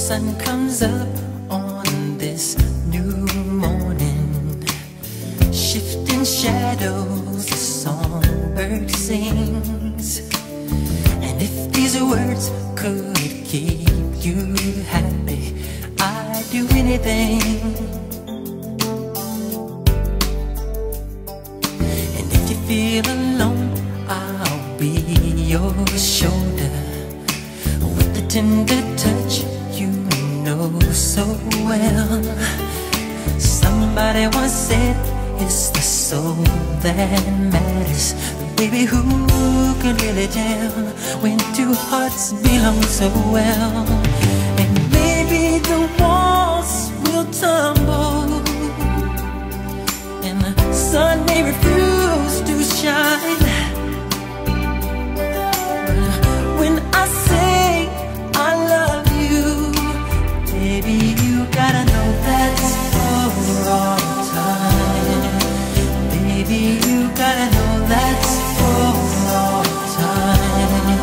sun comes up on this new morning, shifting shadows, a songbird sings. And if these words could keep you happy, I'd do anything. And if you feel alone, I'll be your shoulder, with the tender touch you know so well. Somebody once said it's the soul that matters, but baby, who can really tell when two hearts belong so well? And maybe the walls will tumble, and the sun may refuse to shine. When I say I love you, baby, you gotta know that's for all time. Baby, you gotta know that's for all time.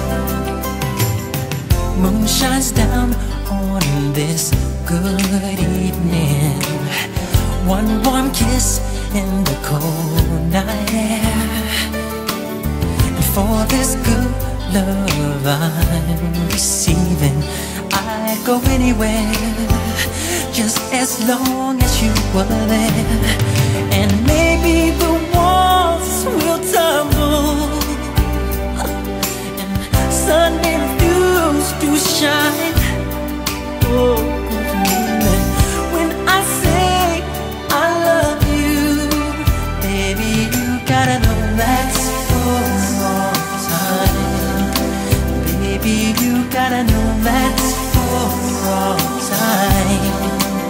Moon shines down on this good evening, one warm kiss in the cold night air. And for this good love I'm receiving, I'd go anywhere, just as long as you were there. And maybe the walls will tumble, and the sun may refuse to shine. Oh, when I say I love you, baby, you gotta know that's for all time. Baby, you gotta know that's for all time.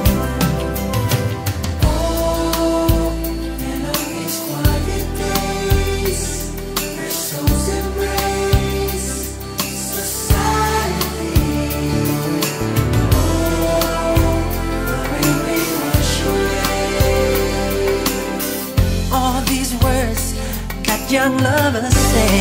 Oh, and on these quiet days, where souls embrace society. Oh, the rain may wash away all these words that young lovers say.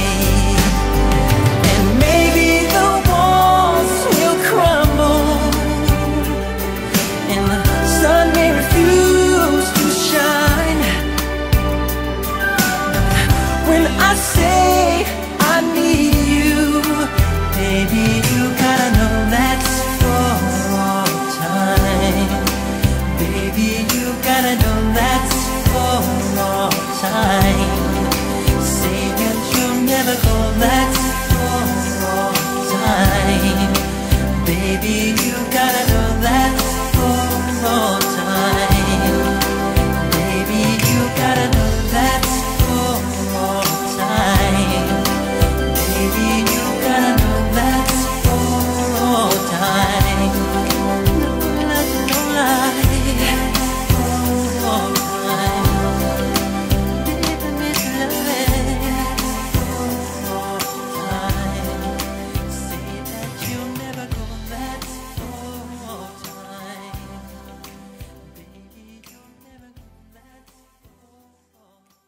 I say I need you, baby, you gotta know that's for all time. Baby, you gotta know that's for all time. Say that you'll never go, that's for all time. Baby, you gotta know that's for all time. Baby, you gotta know that's for all time. Baby, you gotta know that's for all time. No lie, for all time. Baby, miss love for all time. Say that you'll never go, that's for all time. Baby, you'll never go, that's for all time.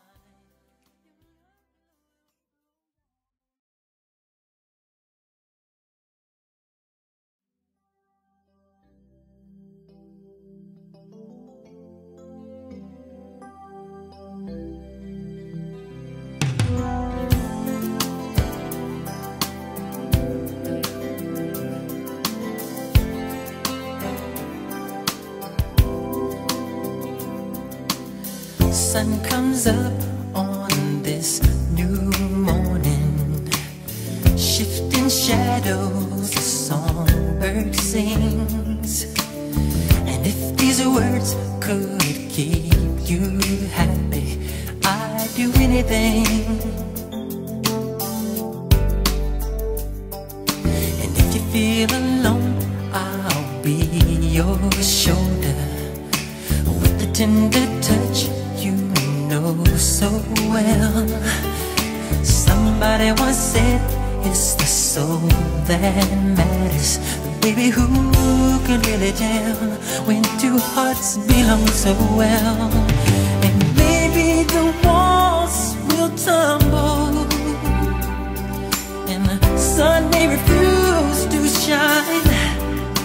Sun comes up on this new morning, shifting shadows, a songbird sings. And if these words could keep you happy, I'd do anything. And if you feel alone, I'll be your shoulder, with the tender touch you know so well. Somebody once said it's the soul that matters, but baby, who can really tell when two hearts belong so well? And maybe the walls will tumble, and the sun may refuse to shine.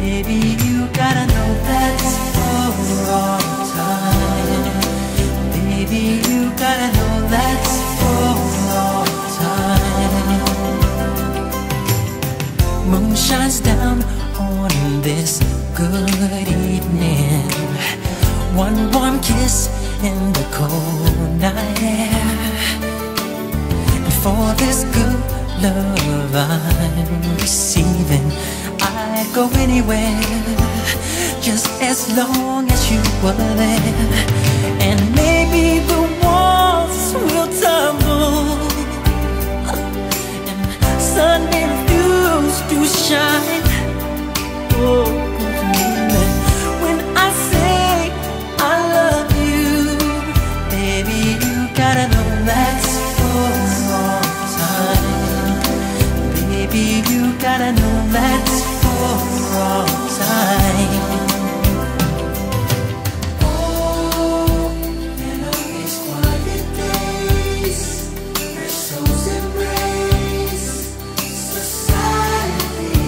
Baby, you gotta know that's for all time. Baby, you gotta know that's for all time. Moon shines down on this good evening. One warm kiss in the cold night air. And for this good love I'm receiving, I'd go anywhere, just as long as you were there. And maybe the walls will tumble, and sun may refuse to shine. Oh, when I say I love you, baby, you gotta know that's for all time. Baby, you gotta know that's for all time. Oh, and on these quiet days, their souls embrace society.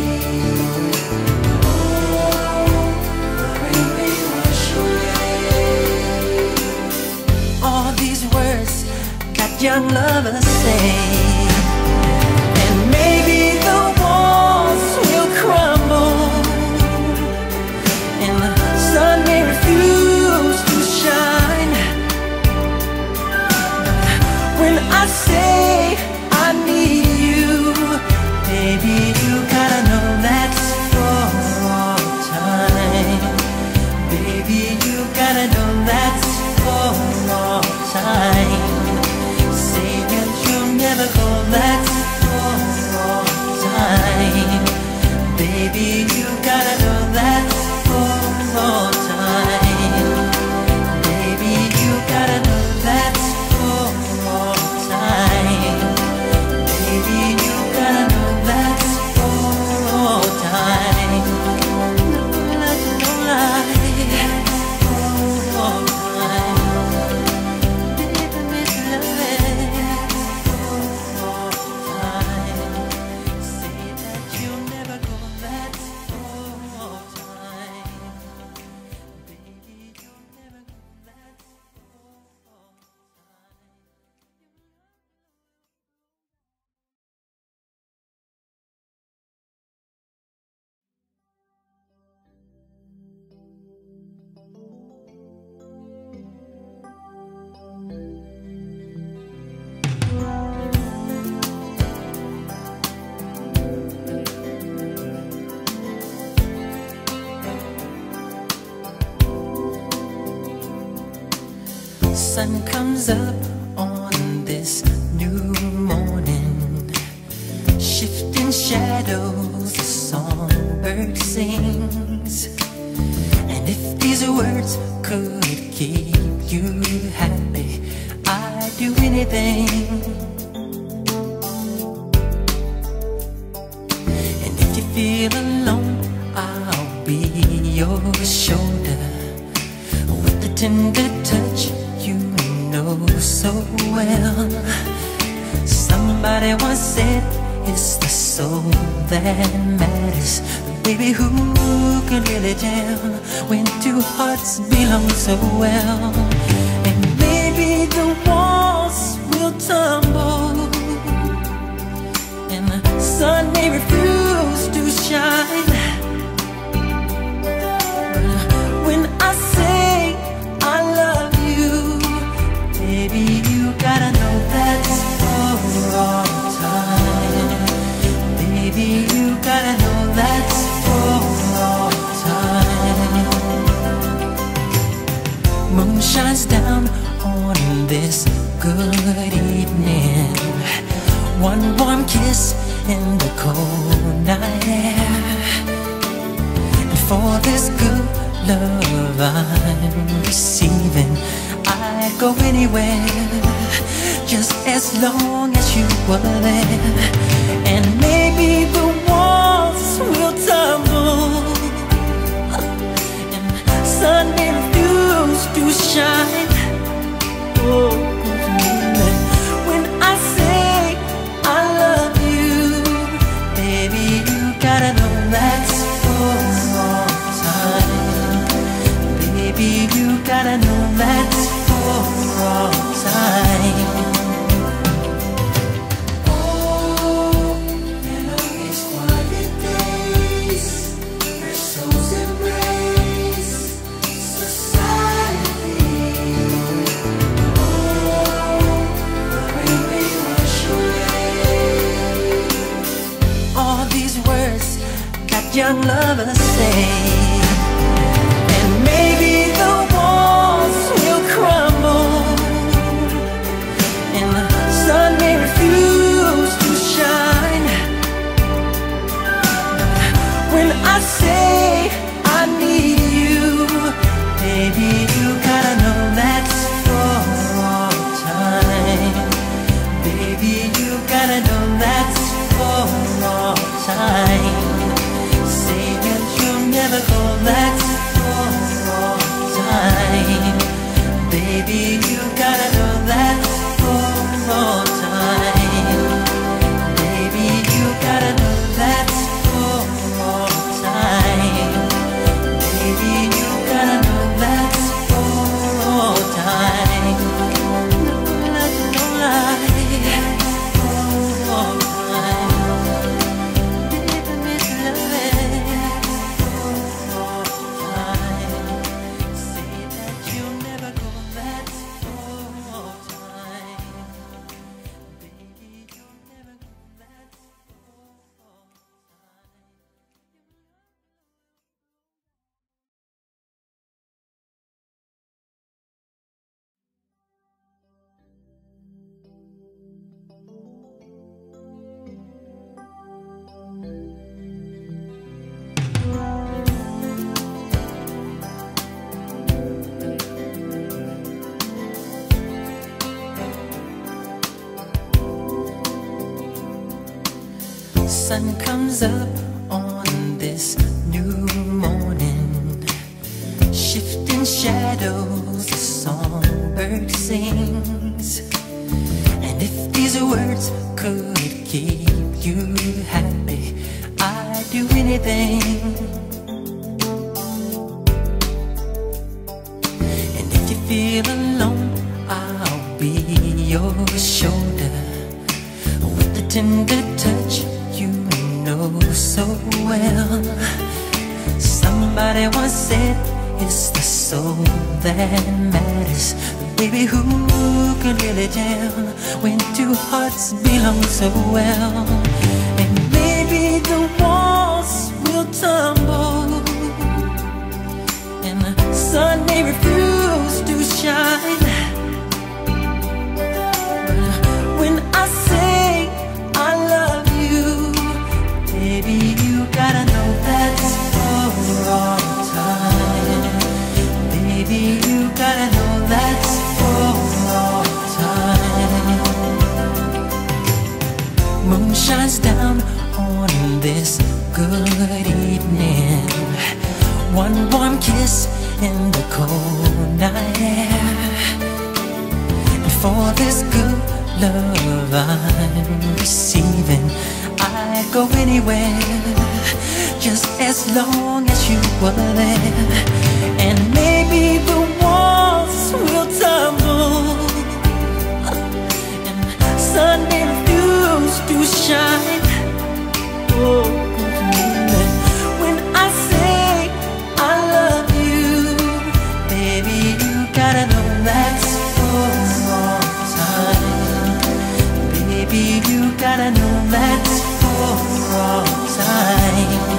Oh, the rain may wash away all these words that young lovers say. And maybe the walls will crumble, and the sun may refuse to shine. When I say I need you, baby, you gotta know that's for all time. Baby, you gotta know that's for all time. Say that you'll never go, that's for all time. Baby, you gotta know that's for all time. Baby, you gotta know that's for all time. Baby, you gotta know that's for all time. No lie, no lie, for all time. Baby, love for all time. Say that you'll never go, that's for all time. Baby, you'll never go, that's for all time. Sun comes up on this new morning, shifting shadows, the songbird sings. And if these words could keep you happy, I'd do anything. And if you feel alone, I'll be your shoulder, with the tender touch you know so well. Somebody once said it's the soul that matters. But baby, who can really tell when two hearts belong so well? And maybe the walls will tumble, and the sun may refuse to shine. When I say I love you, baby, you gotta know that's for all time. Baby, you gotta know that's for all time. Moon shines down on this good evening. One warm kiss in the cold night air. And for this good love I'm receiving, I'd go anywhere, just as long as you were there. And maybe the walls will tumble, and sun may refuse to shine. Oh, when I say I love you, baby, you gotta know that's for all sun comes up on this new morning, shifting shadows, the songbird sings. And if these words could keep you happy, I'd do anything. And if you feel alone, I'll be your shoulder, with the tender touch you know so well. Somebody once said it's the soul that matters, but baby, who can really tell when two hearts belong so well? And maybe the walls will tumble and the sun may refuse to shine, but when I say I love you, baby, you gotta know that's for all time. Baby, you gotta know that's for all time. Moon shines down on this good evening, one warm kiss in the cold night air. And for this good love I'm receiving, I'd go anywhere, just as long as you were there. And maybe the walls will tumble and the sun may refuse to shine. Oh, when I say I love you, baby, you gotta know that's for all time. Baby, you gotta know that's for all time.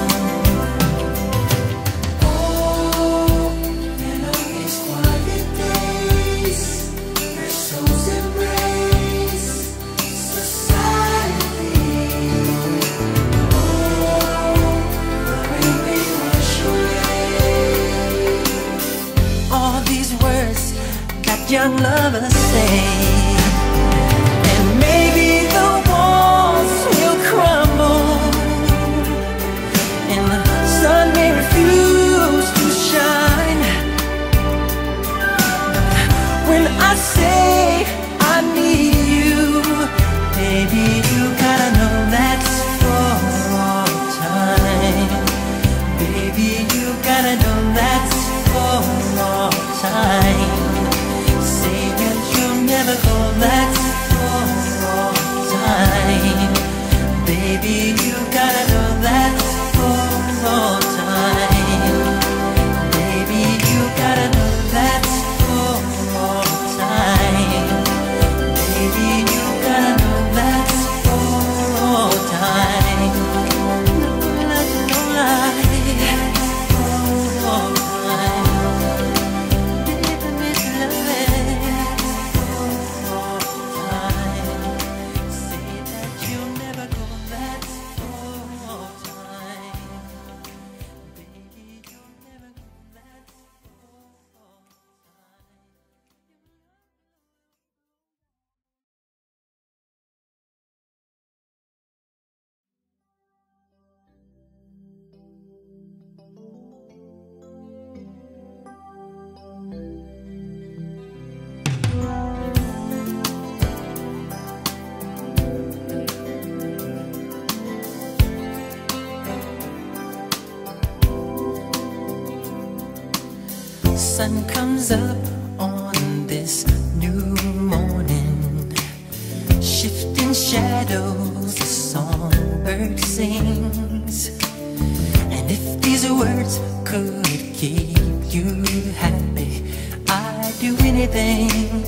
Young lovers say, and maybe the walls will crumble and the sun may refuse to shine, but when I say I need you, baby, you gotta know that's for all time. Baby, you gotta know that's for all time. Never go, that's for all time. Baby, you gotta know that's for all time. Baby, you gotta know that's for all time. Baby, you gotta know that's for all time. No lie, no lie, for all time. Baby, love it. Sun comes up on this new morning, shifting shadows, the songbird sings. And if these words could keep you happy, I'd do anything.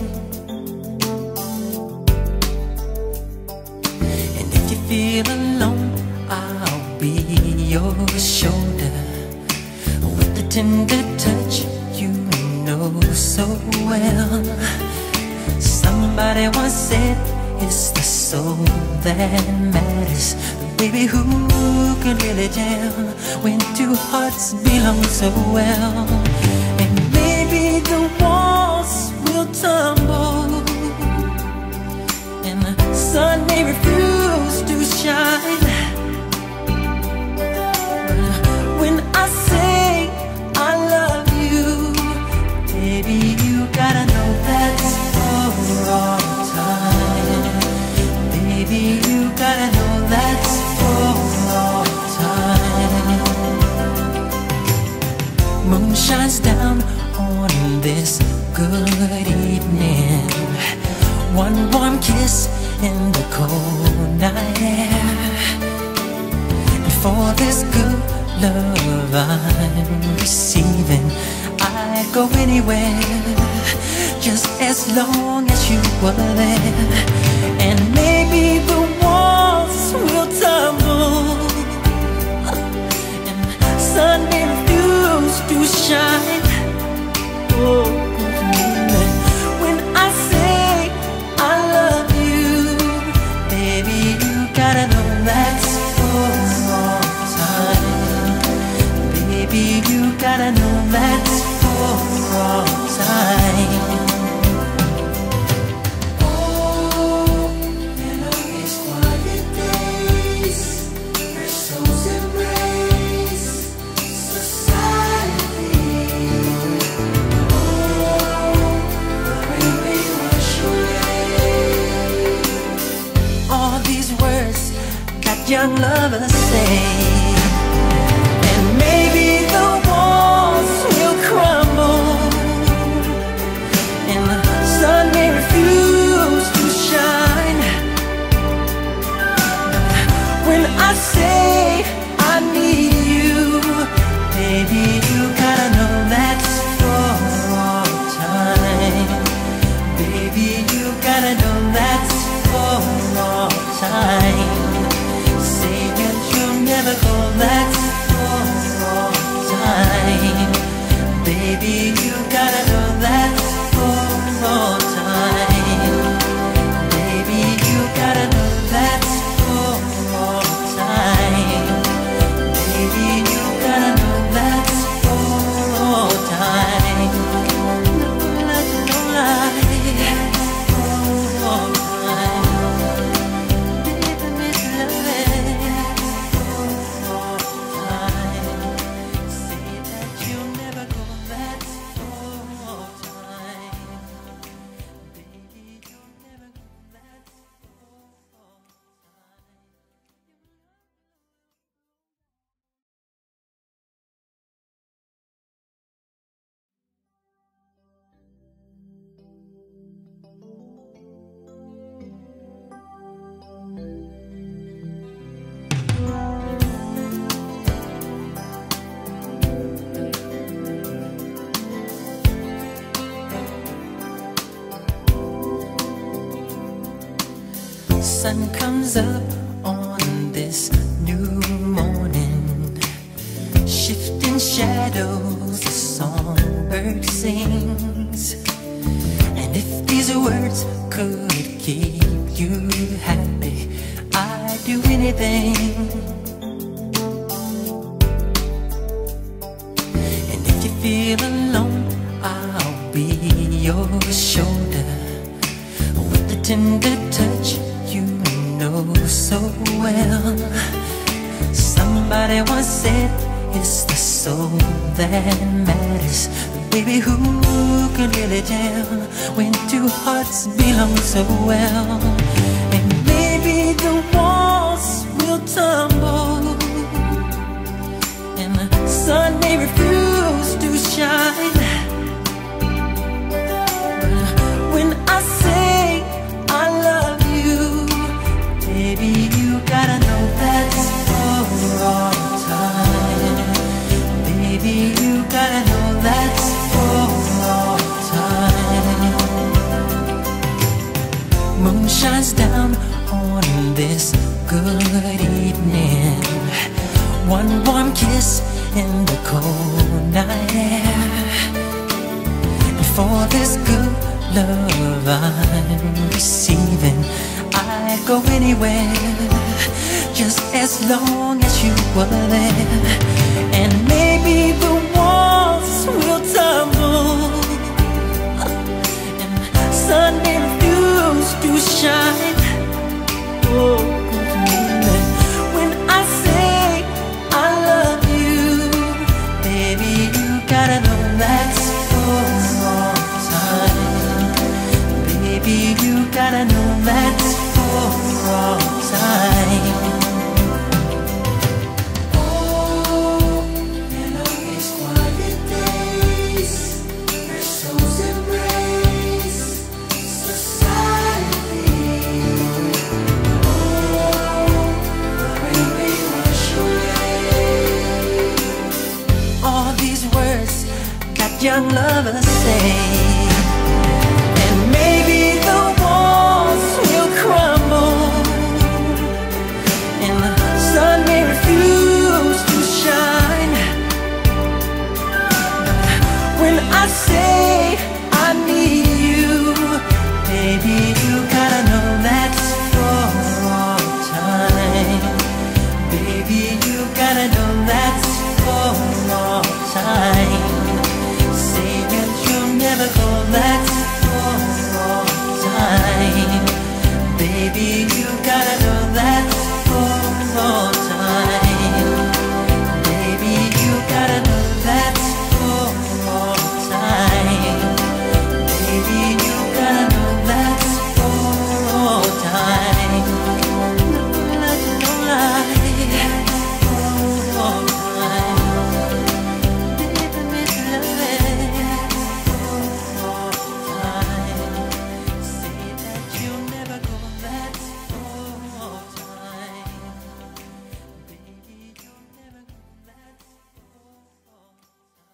And if you feel alone, I'll be your shoulder, with the tender touch you know so well. Somebody once said it's the soul that matters, but baby, who can really tell when two hearts belong so well? And maybe the walls will tumble and the sun may refuse to shine, Moon shines down on this good evening. One warm kiss in the cold night air. And for this good love I'm receiving, I'd go anywhere, just as long as you were there. And maybe the walls will tumble and sun may refuse to shine. Oh, when I say I love you, baby, you gotta know that's for all time. Baby, you gotta know that's for all time. Young lovers say, and maybe the walls will crumble and the sun may refuse to shine. When I say I need you, baby, you gotta know that's for all time. Baby, you gotta know that's for all time. Never go, that's for all time. Baby, you gotta know that's for all time. Baby, you gotta know that's for all time. Baby, you gotta know that's for all time. No lie, no lie, for all time. Baby, miss love. Sun comes up on this new morning, shifting shadows, the songbird sings. And if these words could keep you happy, I'd do anything. And if you feel alone, I'll be your shoulder with the tender touch you know so well. Somebody once said it's the soul that matters. But baby, who can really tell when two hearts belong so well? And maybe the walls will tumble and the sun may refuse to shine. But when I say I love you, baby, you gotta know that's for all time. Baby, you gotta know that's for all time. Moon shines down on this good evening. One warm kiss in the cold night air. And for this good love I'm receiving, I'd go anywhere, just as long as you were there. And maybe the walls will tumble and the sun may refuse to shine. Oh, when I say I love you, baby, you gotta know that's for all time. Baby, you gotta know that's for all time. Oh, and on these quiet days young lovers say. And maybe the walls will crumble and the sun may refuse to shine. When I say I need you, baby, you gotta know that's for all time. Baby, you gotta know that's for all time. Say that you'll never go, that's for all time. Baby, you gotta know that's for all time. Baby, you gotta know that's for all time. Baby, you gotta know that's for all time. No lie, no lie. For all time. Baby, miss love for all time. Say that you'll never go, that's for all time. Baby, you'll never go, that's for all time.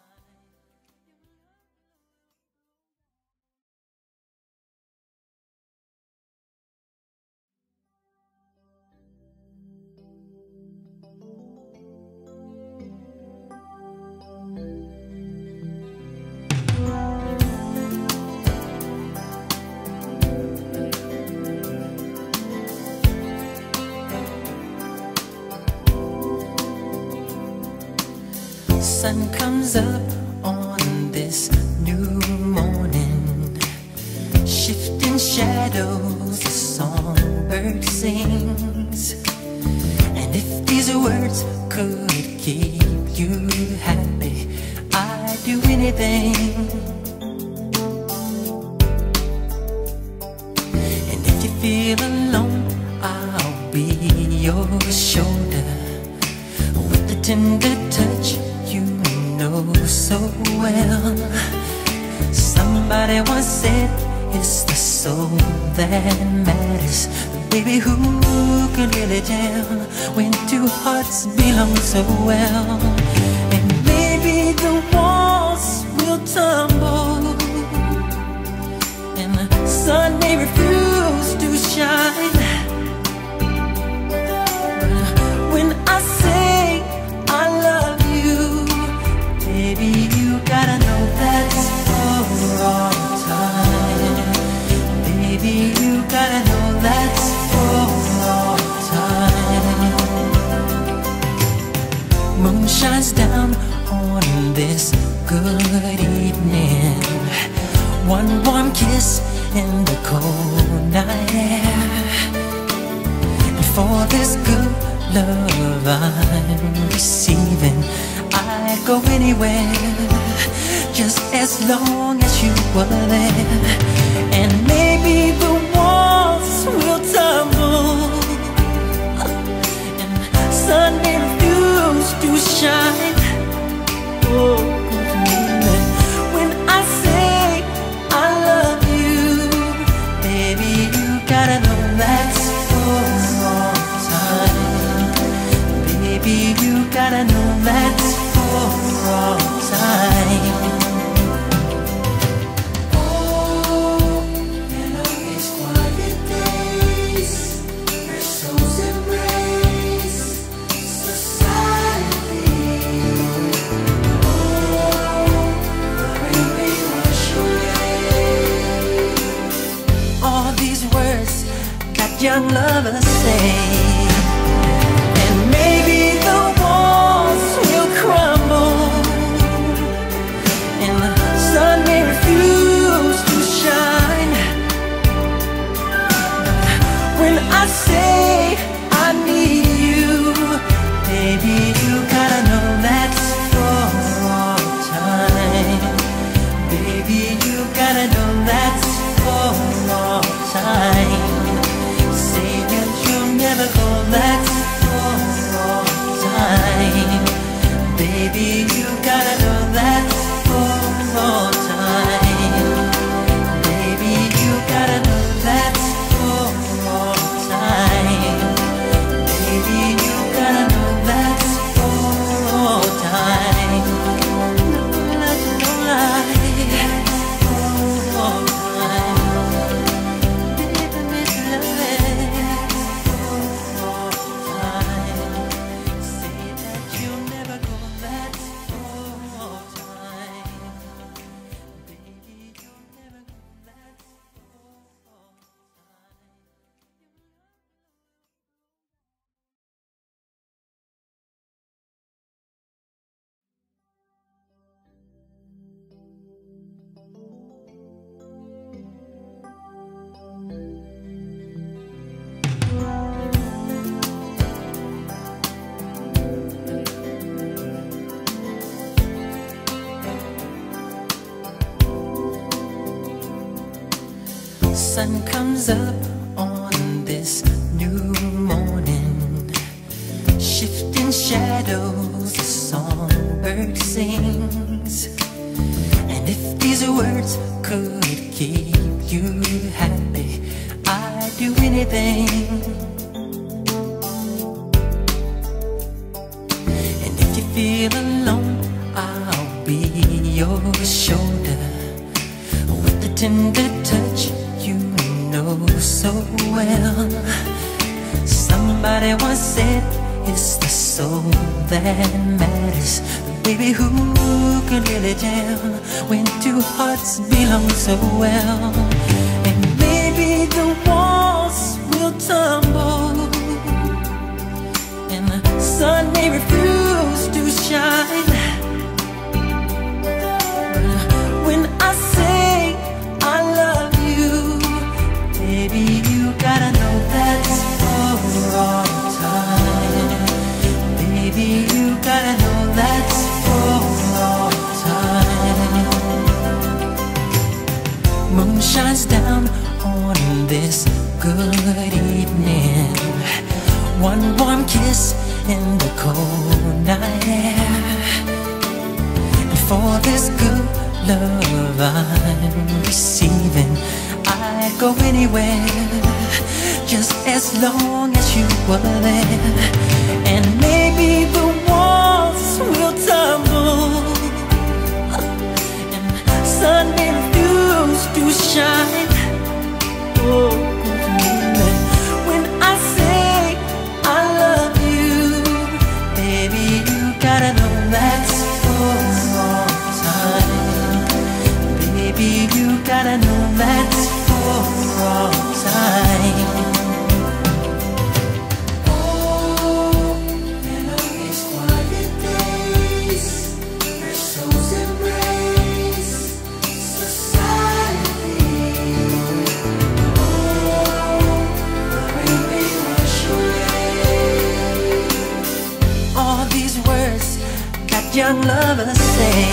Sun comes up on this new morning, shifting shadows, a songbird sings. And if these words could keep you happy, I'd do anything. And if you feel alone, I'll be your shoulder with the tender touch you know so well. Somebody once said it's the soul that matters. But baby, who can really tell when two hearts belong so well? And maybe the walls will tumble and the sun may refuse to shine. When I say I love you, baby, you gotta know that's for all time. Baby, you gotta know that's for all time. Moon shines down on this good evening, one warm kiss in the cold night air. And for this good love I'm receiving, I'd go anywhere, just as long as you were there. And maybe the walls will tumble and the sun may refuse to shine. Oh, when I say I love you, baby, you gotta know that's for all time. Baby, you gotta know that's for all time. Oh, and on these quiet days, where souls embrace society. Oh, the rain may wash away all these words that young lovers say. And maybe the walls will crumble and the sun may refuse to shine. When I say I need you, baby, you gotta know that's for all time. Baby, you gotta know that's for all time. Say that you'll never go, sun comes up on this new morning, shifting shadows, a songbird sings. And if these words could keep you happy, I'd do anything. And if you feel alone, I'll be your shoulder, with the tender touch you know so well. Somebody once said it's the soul that matters, but baby, who can really tell when two hearts belong so well? And maybe the walls will tumble, and the sun may refuse to shine. When I say I love you, baby, you gotta know that's for all time. Baby, you gotta know that's for all time. Moon shines down on this good evening, one warm kiss in the cold night air. And for this good love I'm receiving, I'd go anywhere, just as long as you were there. And maybe the walls will tumble, and the sun may refuse to shine. Oh, when I say I love you, baby, you gotta know that's for all time. Baby, you gotta know that's for all time. Oh, and on these quiet days, where souls embrace society. Oh, the rain may wash away all these words that young lovers say.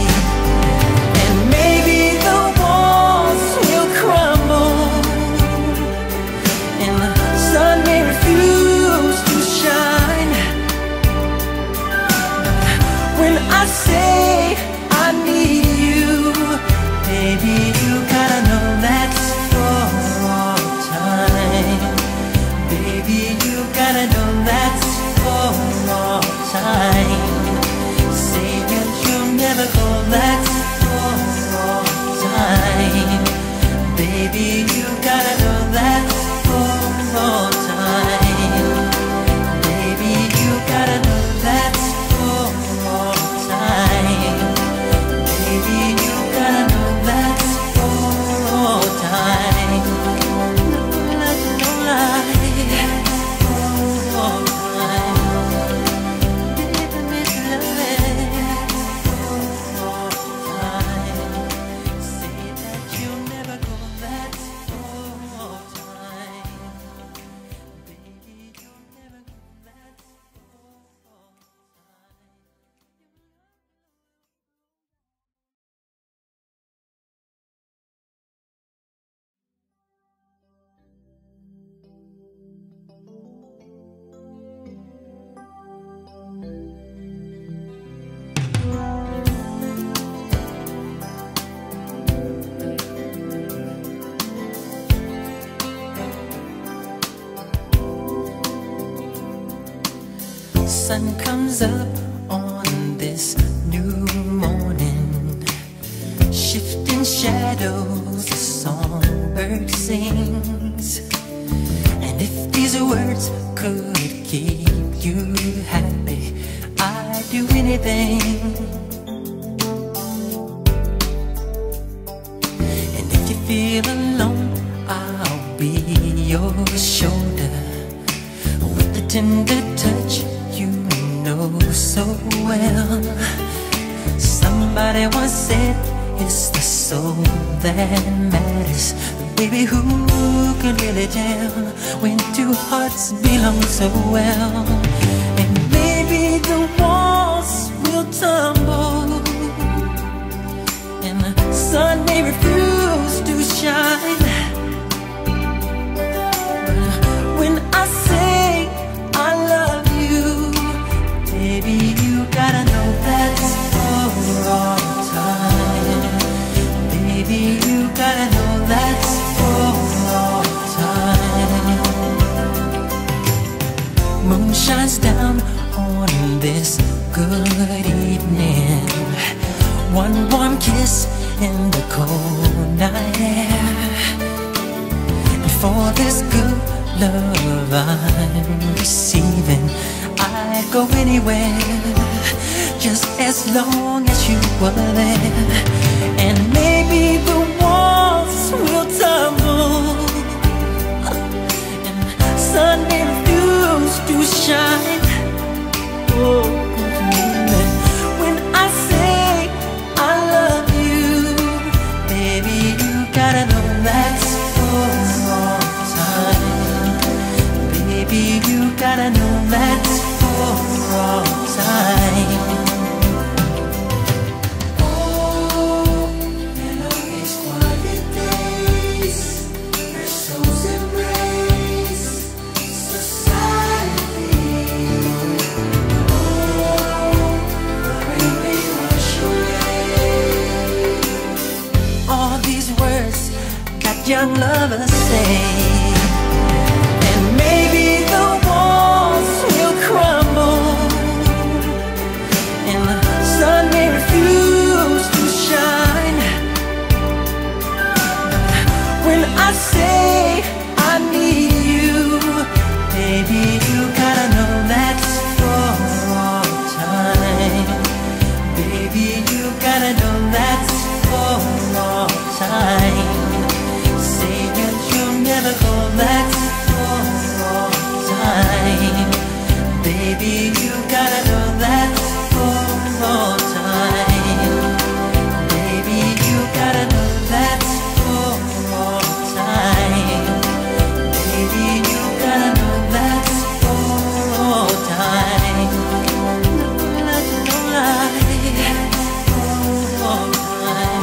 I say I need you, baby, you gotta know that's for all time. Baby, you gotta know that's for all time. Say that you'll never go, that's for all time. Baby, you gotta know that's for all time. Baby, you gotta know that's for all time. Baby, you gotta know that's for all time. No lie, no lie, for all time. Baby, for all time. Say that you'll never go, that's for all time. Baby, you'll never go, that's for all time. Sun comes up on this new morning, shifting shadows, a songbird sings. And if these words could keep you happy, I'd do anything. And if you feel alone, I'll be your shoulder, with the tender touch you know so well. Somebody once said it's the soul that matters, but baby, who can really tell when two hearts belong so well? And maybe the walls will tumble, and the sun may refuse to shine. One warm kiss in the cold night air. And for this good love I'm receiving, I'd go anywhere, just as long as you were there. And maybe the walls will tumble and sun may refuse to shine. Oh, when I say I love you, baby, you gotta know that's for all time. Baby, you gotta know that's for all time. Young lovers say, and maybe the walls will crumble and the sun may refuse to shine. When I say I need you, baby, you gotta know that's for all time. Baby, you gotta know that's for all time. Never go back for all time. Baby, you gotta know that's for all time. Baby, you gotta know that's for all time. Baby, you gotta know that's for all time. No lie, for all time.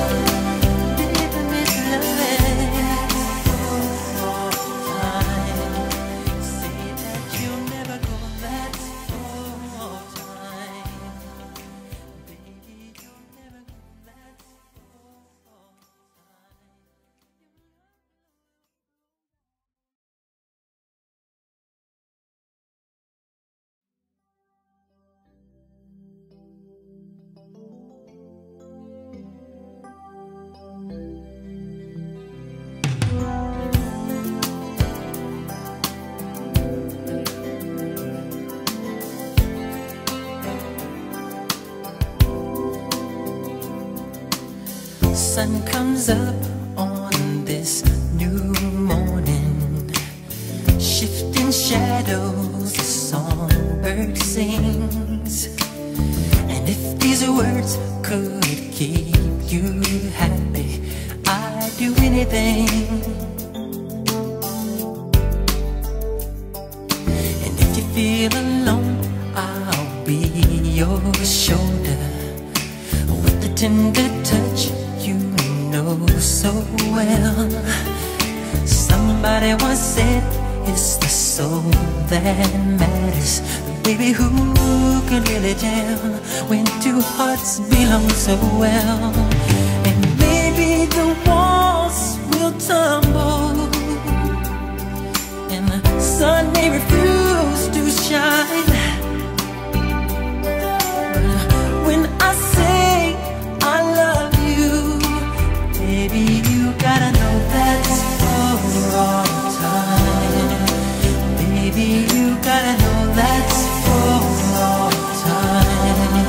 Sun comes up on this new morning, shifting shadows, the songbird sings. And if these words could keep you happy, I'd do anything. And if you feel alone, I'll be your shoulder with the tender touch you know so well. Somebody once said it's the soul that matters. But baby, who can really tell when two hearts belong so well? And maybe the walls will tumble and the sun may refuse to shine. But when I say I love you, baby, you gotta know that's for all time. Baby, you gotta know that's for all time.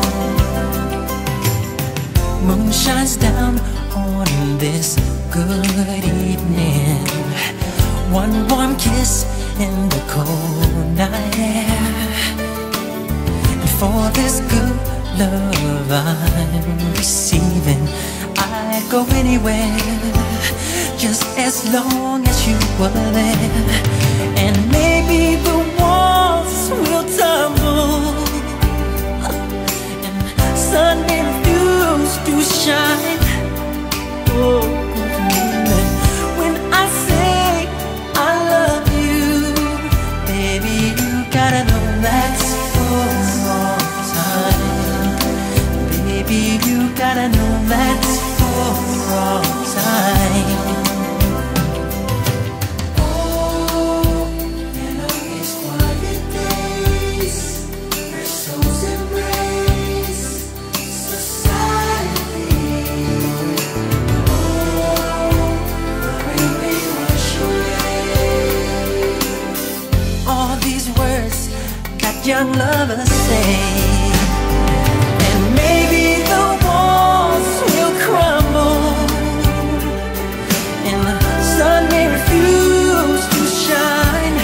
Moon shines down on this good evening, one warm kiss in the cold night air. And for this good love I'm receiving, I'd go anywhere, just as long as you were there. And maybe the walls will tumble and sun may refuse to shine. Oh, when I say I love you, baby, you gotta know that's for all time. Baby, you gotta know that's for all time. Society. young lovers say. And maybe the walls will crumble and the sun may refuse to shine.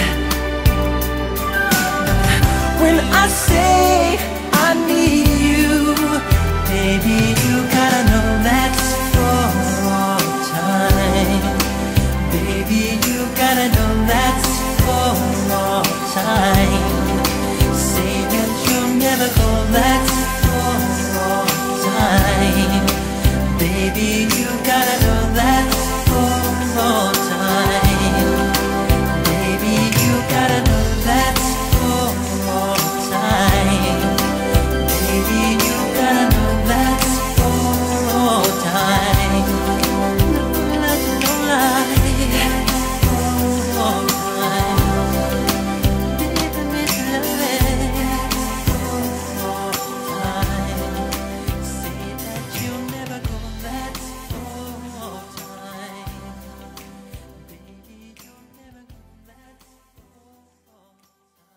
When I say I need you, baby, you gotta know that's for all time. Baby, you gotta know that's for all time. Say that you'll never go, that's for all time. Baby, you gotta know that's for all time. Baby, you gotta know that's for all time. Baby, you gotta know that's for all time. No lie, no lie. For all time. Baby, miss love for all time. Say that you'll never go, that's for all time. Baby, you'll never go, that's for all time.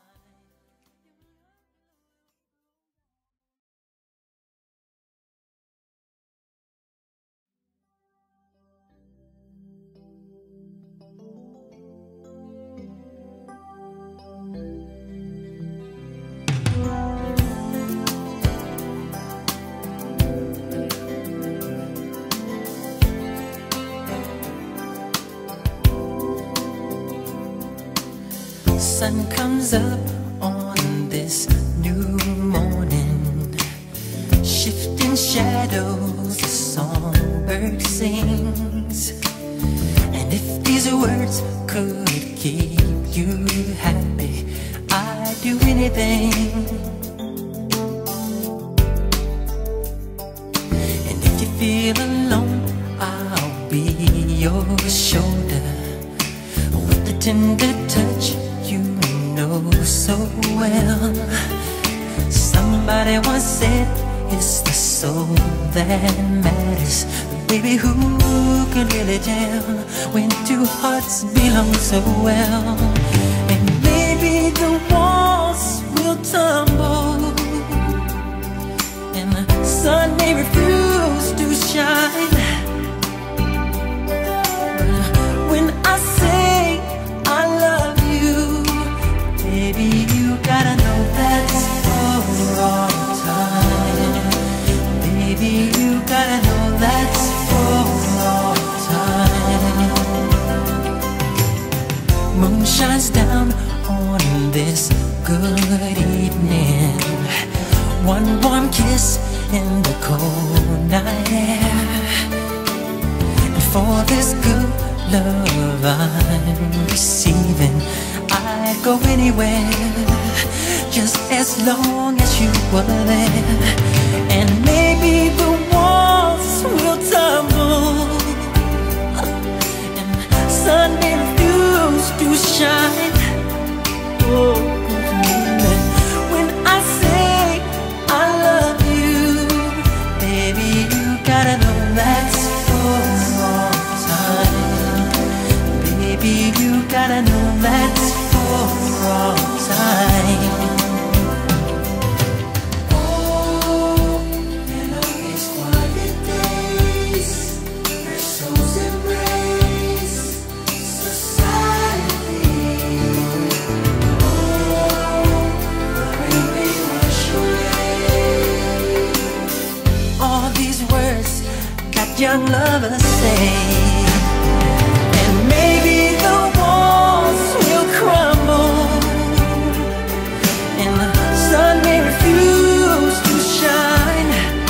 Sun comes up on this new morning, shifting shadows, the songbird sings. And if these words could keep you happy, I'd do anything. And if you feel alone, I'll be your shoulder with the tender touch you know so well. Somebody once said it's the soul that matters. But baby, who can really tell when two hearts belong so well? And maybe the walls will tumble and the sun may refuse to shine. But when I say I love you, baby, you gotta know that's for all time. Baby, you gotta know that's for all time. Moon shines down on this good evening, one warm kiss in the cold night air. And for this good love I'm receiving, I'd go anywhere, just as long as you were there. And maybe the walls will tumble and the sun may refuse to shine. Oh, when I say I love you, baby, you gotta know that's for all time. Baby, you gotta know that's for all time. Oh, and on these quiet days, their souls embrace society. Oh, the rain may wash away all these words that young lovers say. And maybe the walls will crumble and the sun may refuse to shine.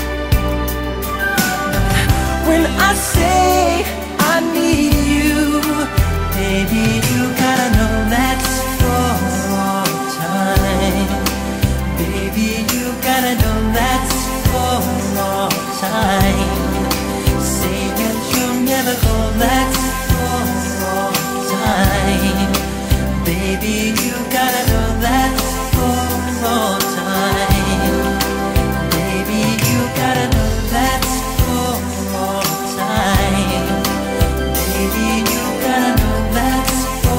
When I say I need you, baby, you gotta know that's for all time. Baby, you gotta know that's for all time. Say that you'll never go, that's for all time. Baby, you gotta know that's for all time. Baby, you gotta know that's for all time. Baby, you gotta know that's for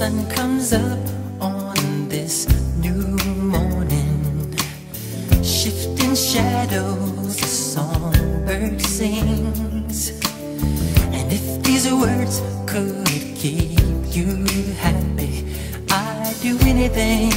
sun comes up on this new morning, shifting shadows, a songbird sings. And if these words could keep you happy, I'd do anything.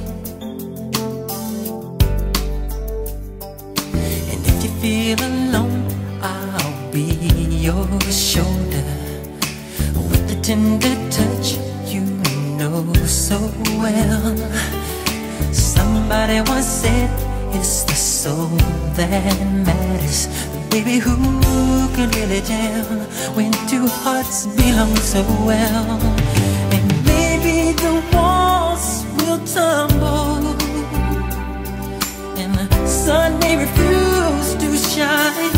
And if you feel alone, I'll be your shoulder, with the tender touch you know so well. Somebody once said it's the soul that matters, but baby, who can really tell when two hearts belong so well? And maybe the walls will tumble and the sun may refuse to shine,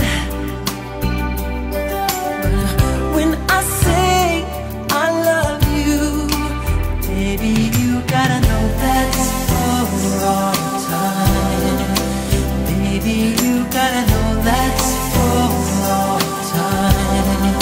but when I say I love you, baby, you gotta know that's for all time. Baby, you gotta know that's for all time.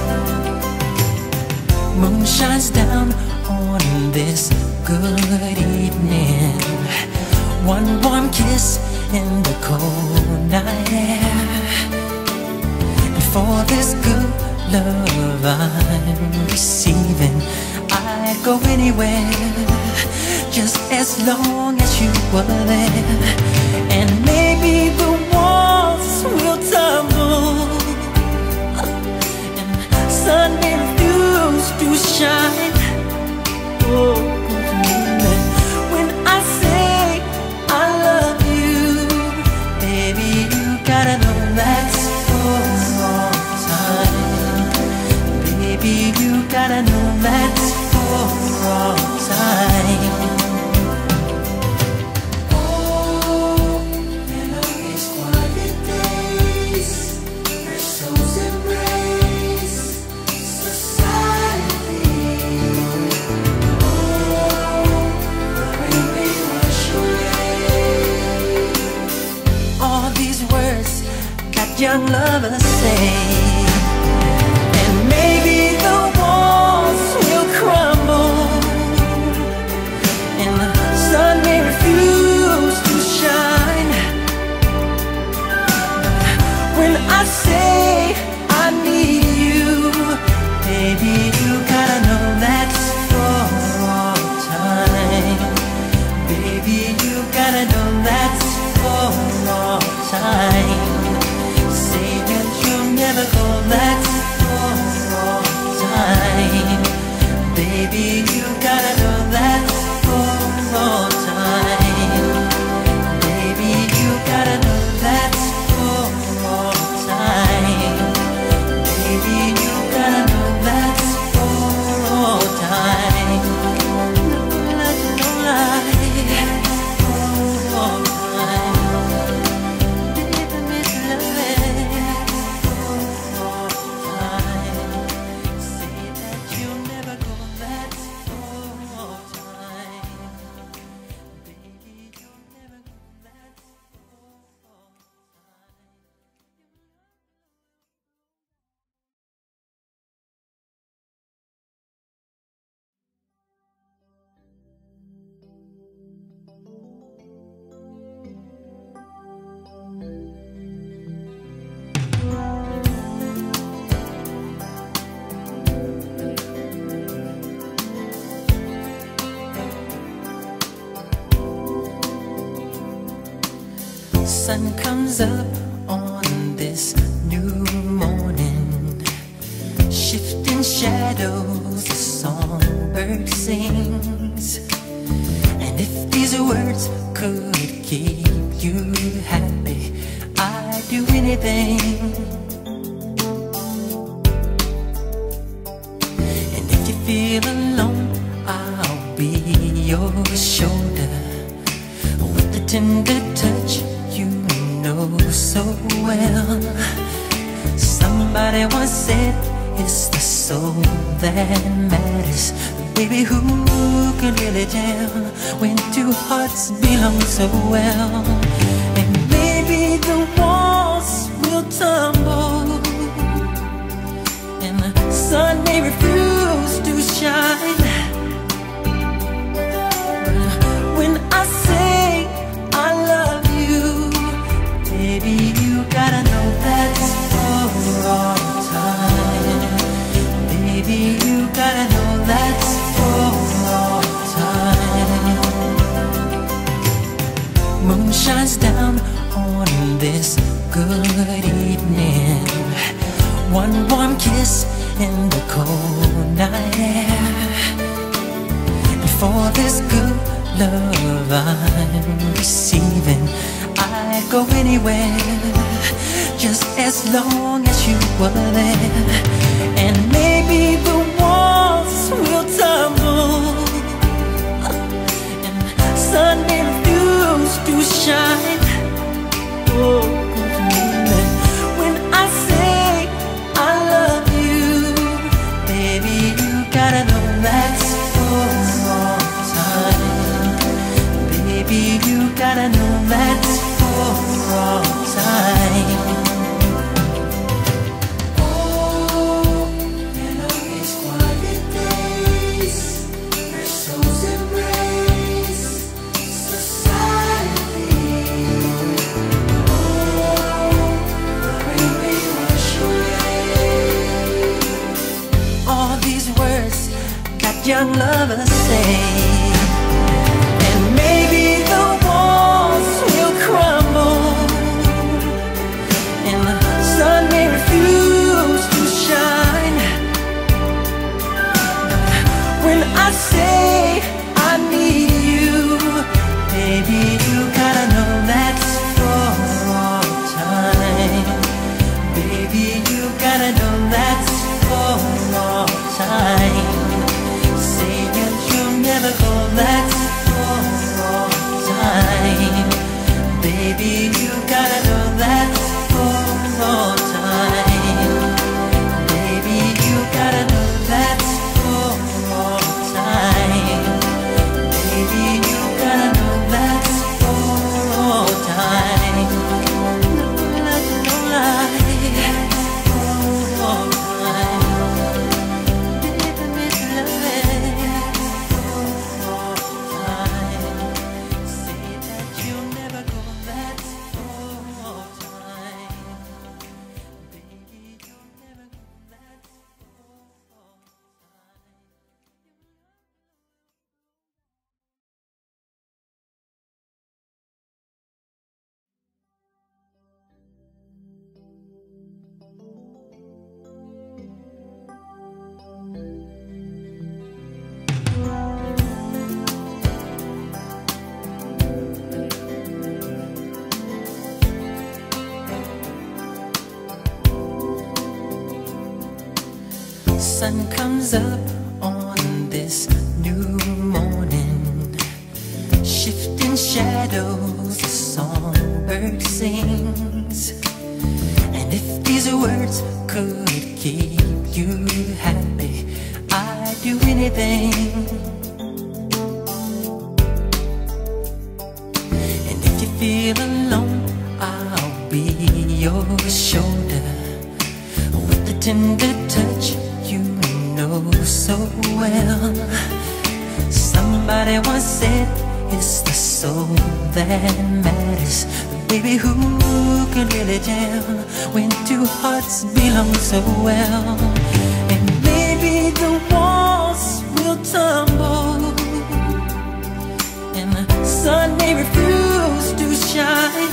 Moon shines down on this good evening, one warm kiss in the cold night air. And for this good love I'm receiving, I'd go anywhere, just as long as you were there. And maybe the walls will tumble and sun may refuse to shine. Oh, when I say I love you, baby, you gotta know that's for all time. Baby, you gotta know that's for all time. Young lovers say, and maybe the walls will crumble and the sun may refuse to shine. When I say I need you, baby, you gotta know that's for all time. Baby, you gotta know that's for all time. Never go, that's for all time. Baby, you gotta know that's for all time. Baby, you gotta know that's for all time. Baby, you gotta know that's for all time. No lie, for all time. Baby, miss love. Sun comes up on this new morning, shifting shadows, a songbird sings. And if these words could keep you happy, I'd do anything. And if you feel alone, I'll be your shoulder, with the tender touch you know so well. Somebody once said it's the soul that matters, but baby, who can really tell when two hearts belong so well? And maybe the walls will tumble and the sun may refuse to shine, Moon shines down on this good evening. One warm kiss in the cold night air. And for this good love I'm receiving, I'd go anywhere, just as long as you were there. And maybe the walls will tumble and sun may refuse to shine. Oh, when I say I love you, baby, you gotta know that's for all time. Baby, you gotta know that's for all time. Young lovers say, and maybe the walls will crumble and the sun may refuse to shine. When I say I need you, baby, you gotta know that's for all time. Baby, you gotta know that's for all time. Never go, that's for all time. Baby, you gotta know that's for all time. Baby, you gotta know that's for all time. Baby, you gotta know that's for all time. No lie, no lie, for all time. Sun comes up on this new morning, shifting shadows, a songbird sings. And if these words could keep you happy, I'd do anything. And if you feel alone, I'll be your shoulder with the tender touch you know so well. Somebody once said it's the soul that matters. But baby, who can really tell when two hearts belong so well? And maybe the walls will tumble and the sun may refuse to shine.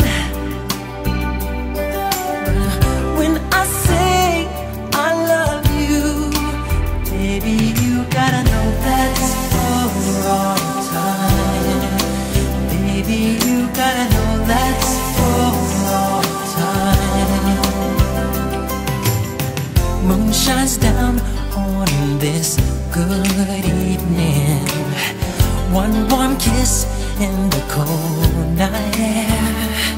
When I say I love you, baby, you gotta know that's for all time. Baby, you gotta know that's for all time. Moon shines down on this good evening. One warm kiss in the cold night air.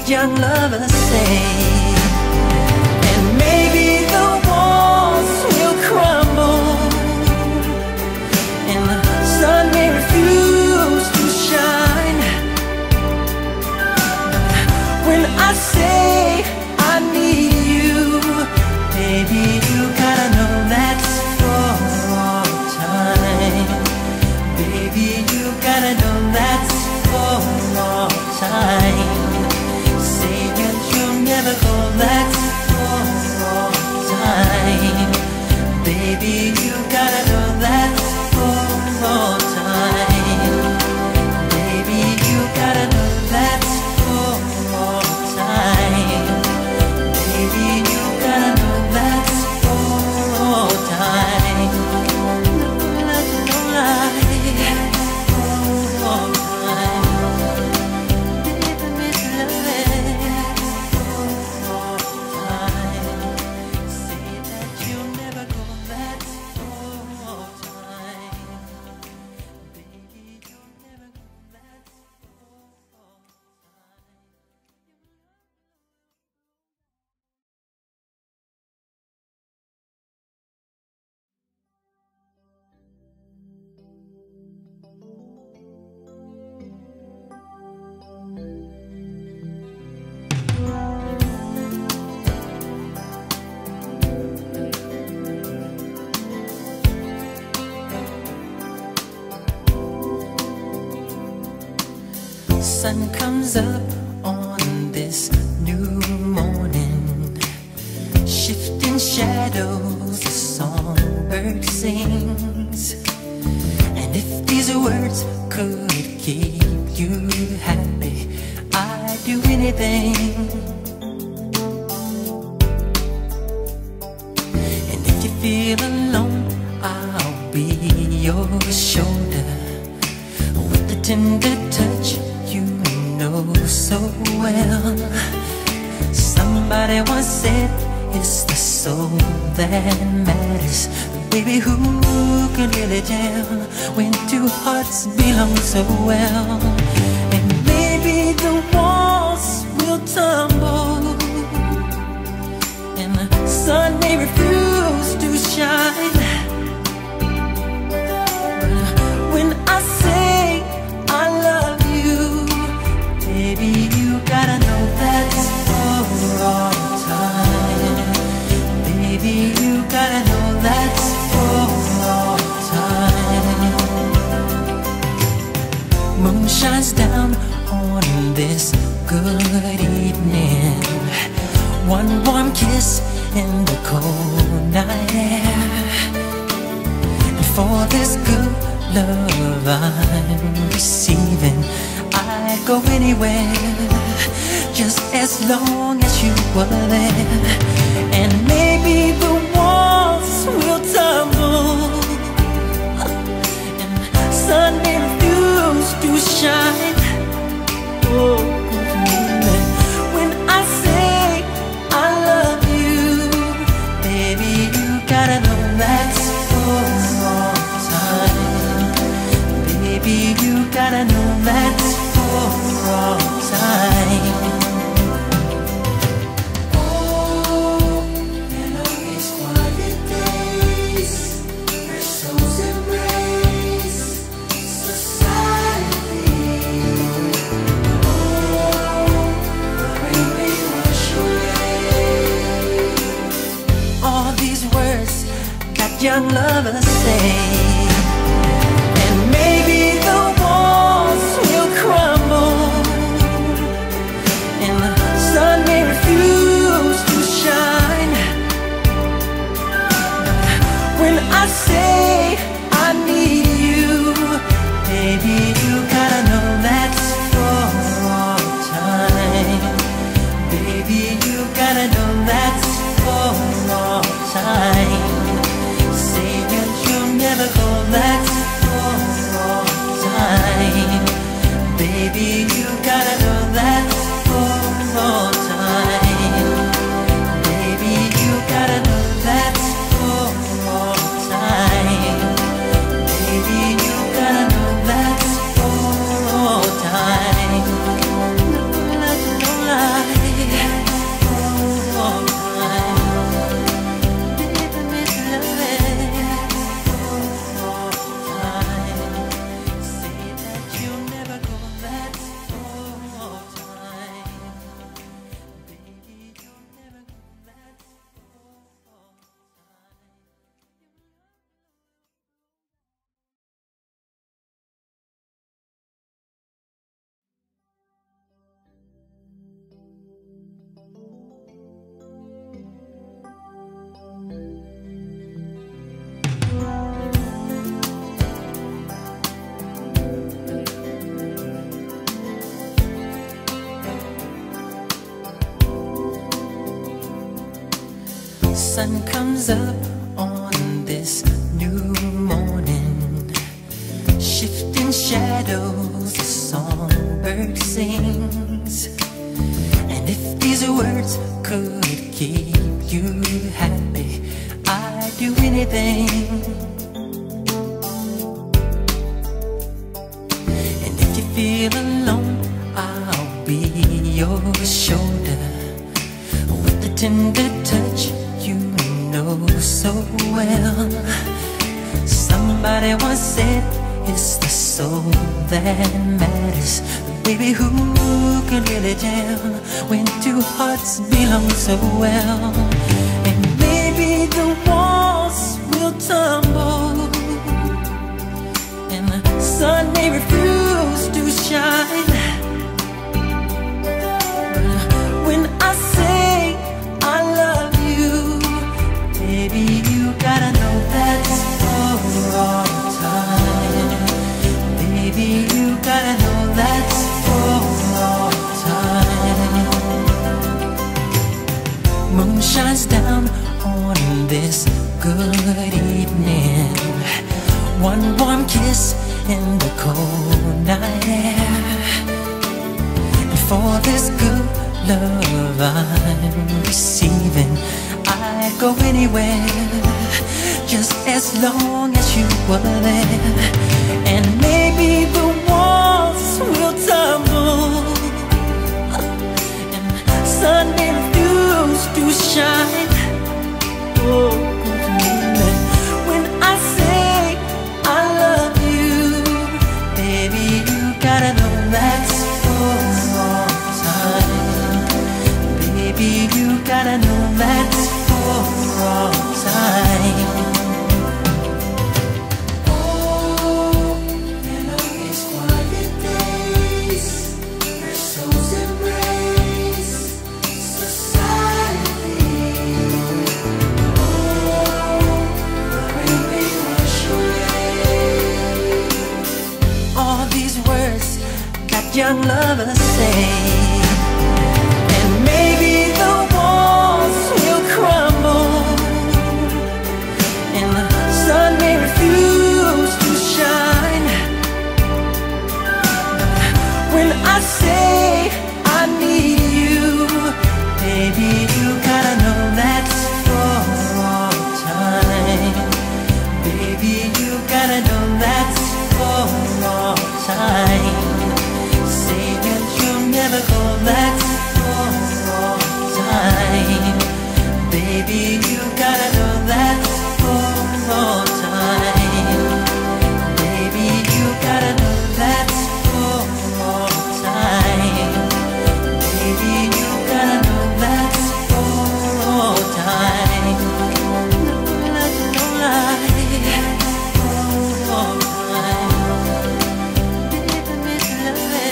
young lovers say. And maybe the walls will crumble and the sun may refuse to shine. When I say I need you, baby, you gotta know that's for all time. Baby, you gotta know that's for all time. Say that you'll never go, that's for all time. Baby, you gotta know that's for all time. Baby, you gotta know that's for all time. Baby, you gotta know that's for all time. No lie, for all time. Baby, love for all time. Say that you'll never go, that's for all time. Baby, you'll never go, that's for all time. Sun comes up on this new morning, shifting shadows, a songbird sings. And if these words could keep you happy, I'd do anything. And if you feel alone, I'll be your shoulder with the tender touch you know so well. Somebody once said it's the soul that matters. But baby, who can really tell when two hearts belong so well? And maybe the walls will tumble and the sun may refuse to shine. When I say I love you, baby, you gotta know that's for all time. Baby, you gotta know that's for all time. Moon shines down on this good evening, one warm kiss in the cold night air. And for this good love I'm receiving, I'd go anywhere, just as long as you were there. And maybe the walls will tumble and the sun may refuse to shine. Oh, when I say I love you, baby, you gotta know that's for all time. Baby, you gotta know that's for all time. Oh, and on these quiet days, where souls embrace society. Oh, the rain may wash away all these words that young lovers say. And maybe the walls will crumble and the sun may refuse to shine. When I say I need you, baby, you gotta know that's for all time. Baby, you gotta know that's for all time. Say that you'll never go, that's for all time. Baby, you gotta know that's for all time. Baby, you gotta know that's for all time. Baby, you gotta know that's for all time. No lie. sun comes up on this new morning, shifting shadows, the songbird sings. And if these words could keep you happy, I'd do anything. And if you feel alone, I'll be your shoulder, with the tender touch you know so well. Somebody once said it's the soul that matters, but baby, who can really tell when two hearts belong so well? And maybe the walls will tumble and the sun may refuse to shine, but when I say I love you, baby, you gotta know that's for all time. Baby, you gotta know that's for all time. Moon shines down on this good evening, one warm kiss in the cold night air. And for this good love I'm receiving, I'd go anywhere, just as long as you were there. And maybe the walls will tumble and the sun may refuse to shine. Oh, when I say I love you, baby, you gotta know that's for all time. Baby, you gotta know that's for all time. Young lovers say, and maybe the walls will crumble and the sun may refuse to shine, but when I say I need you, baby, you gotta know that's for all time. Baby, you gotta know that's for all time. Never go, that's for all time. Baby, you gotta know that's for all time. Baby, you gotta know that's for all time. Baby, you gotta know that's for all time. No lie, no lie, for all time. Baby, miss love it.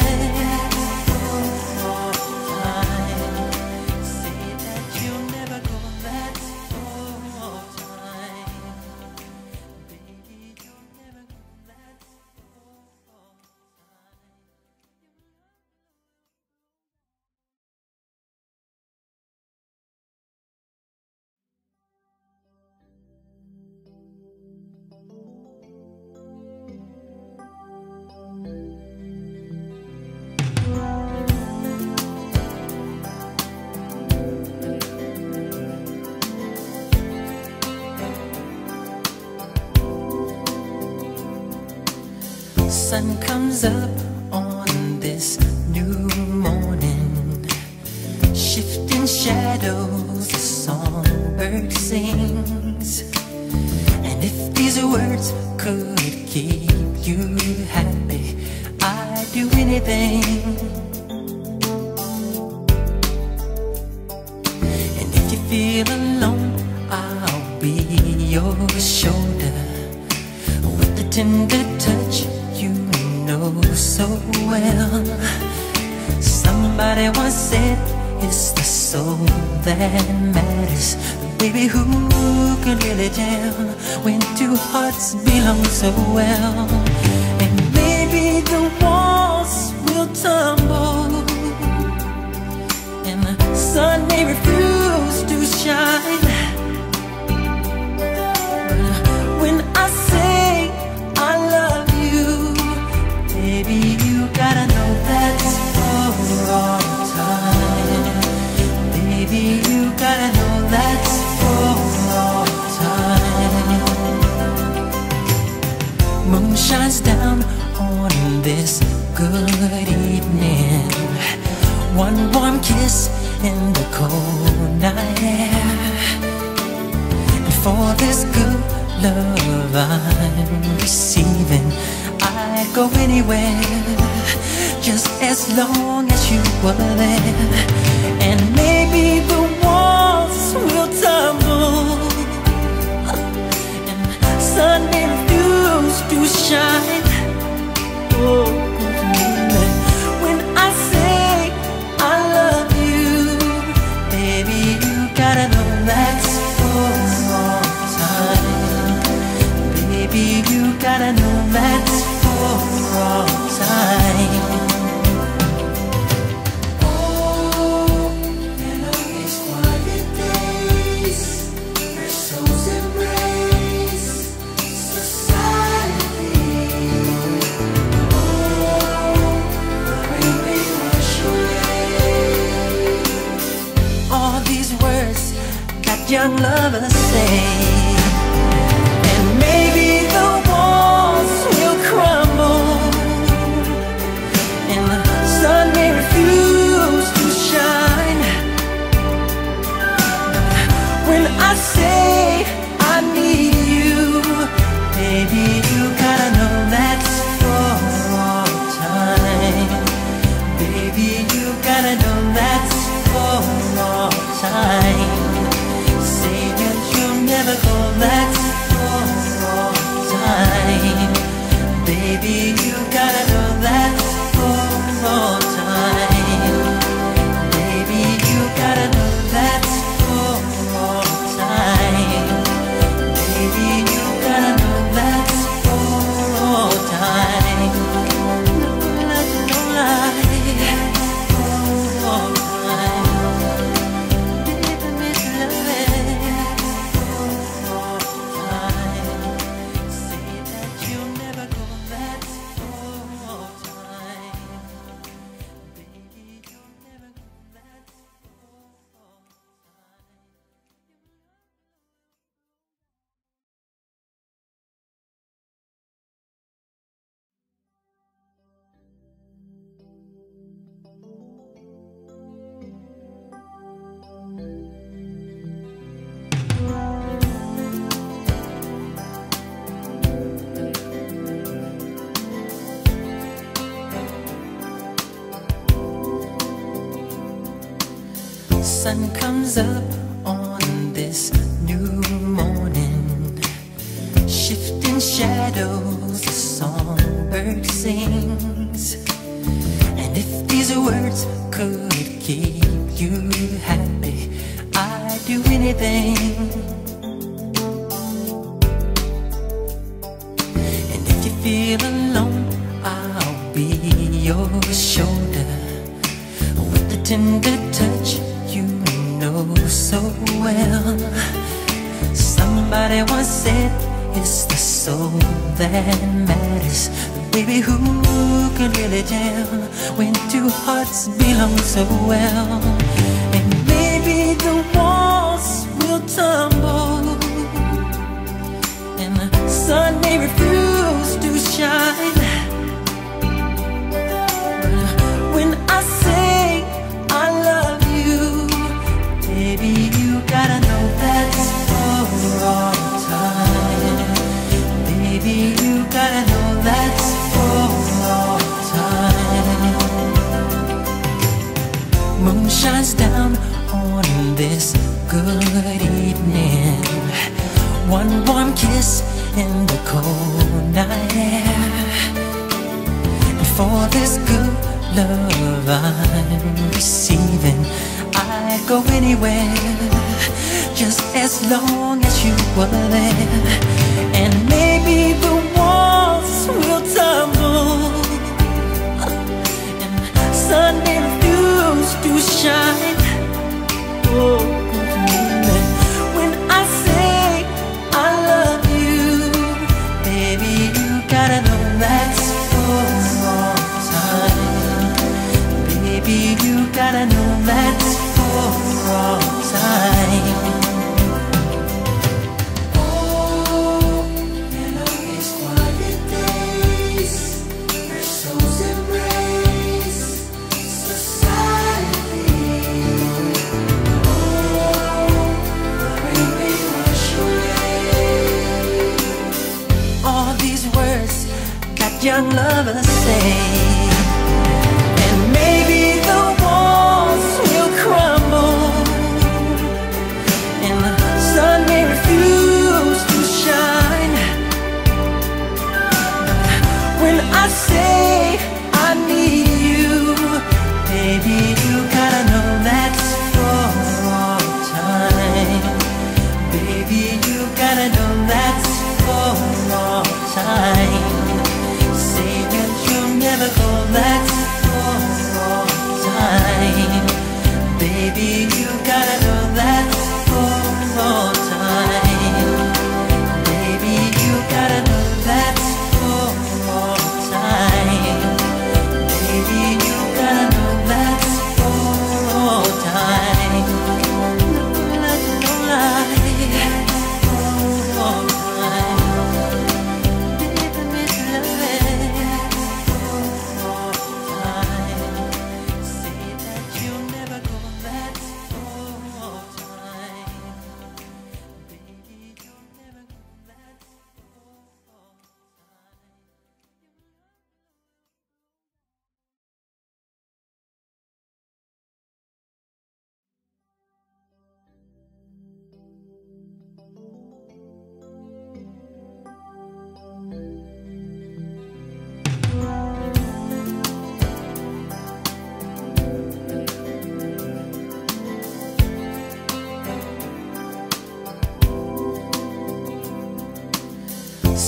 Sun comes up on this new morning, shifting shadows, the songbird sings. And if these words could keep you happy, I'd do anything. And if you feel alone, I'll be your shoulder, with the tender touch you know so well. Somebody once said it's the soul that matters, but baby, who can really tell when two hearts belong so well? And maybe the walls will tumble and the sun may refuse to shine, good evening, one warm kiss in the cold night air. And for this good love I'm receiving, I'd go anywhere, just as long as you were there. And maybe the walls will tumble and sun may refuse to shine. Oh, when I say I love you, baby, you gotta know that's for all time. Baby, you gotta know that's for all time. Young lovers say, and maybe the walls will crumble and the sun may refuse to shine. When I say I need you, baby, you gotta know that's for all time. Baby, you gotta know that's for all time. Never go, that's for all time. Baby, you gotta know that's for all time. Baby, you gotta know that's for all time. Baby, you gotta know that's for all time. No lie, for all time. Baby, miss love. Sun comes up on this new morning, shifting shadows, the songbird sings. And if these words could keep you happy, I'd do anything. And if you feel alone, I'll be your shoulder with the tender touch you know so well. Somebody once said it's the soul that matters. But baby, who can really tell when two hearts belong so well? And maybe the walls will tumble and the sun may refuse to shine. But when I say I love you, baby, you gotta know that's for all time. Baby, you gotta know that's for all time. Moon shines down on this good evening, one warm kiss in the cold night air. And for this good love I'm receiving, I'd go anywhere, just as long as you were there. And maybe the walls will tumble and sun may refuse to shine. Oh, when I say I love you, baby, you gotta know that's for all time. Baby, you gotta know that's for all time. And on these quiet days, their souls embrace.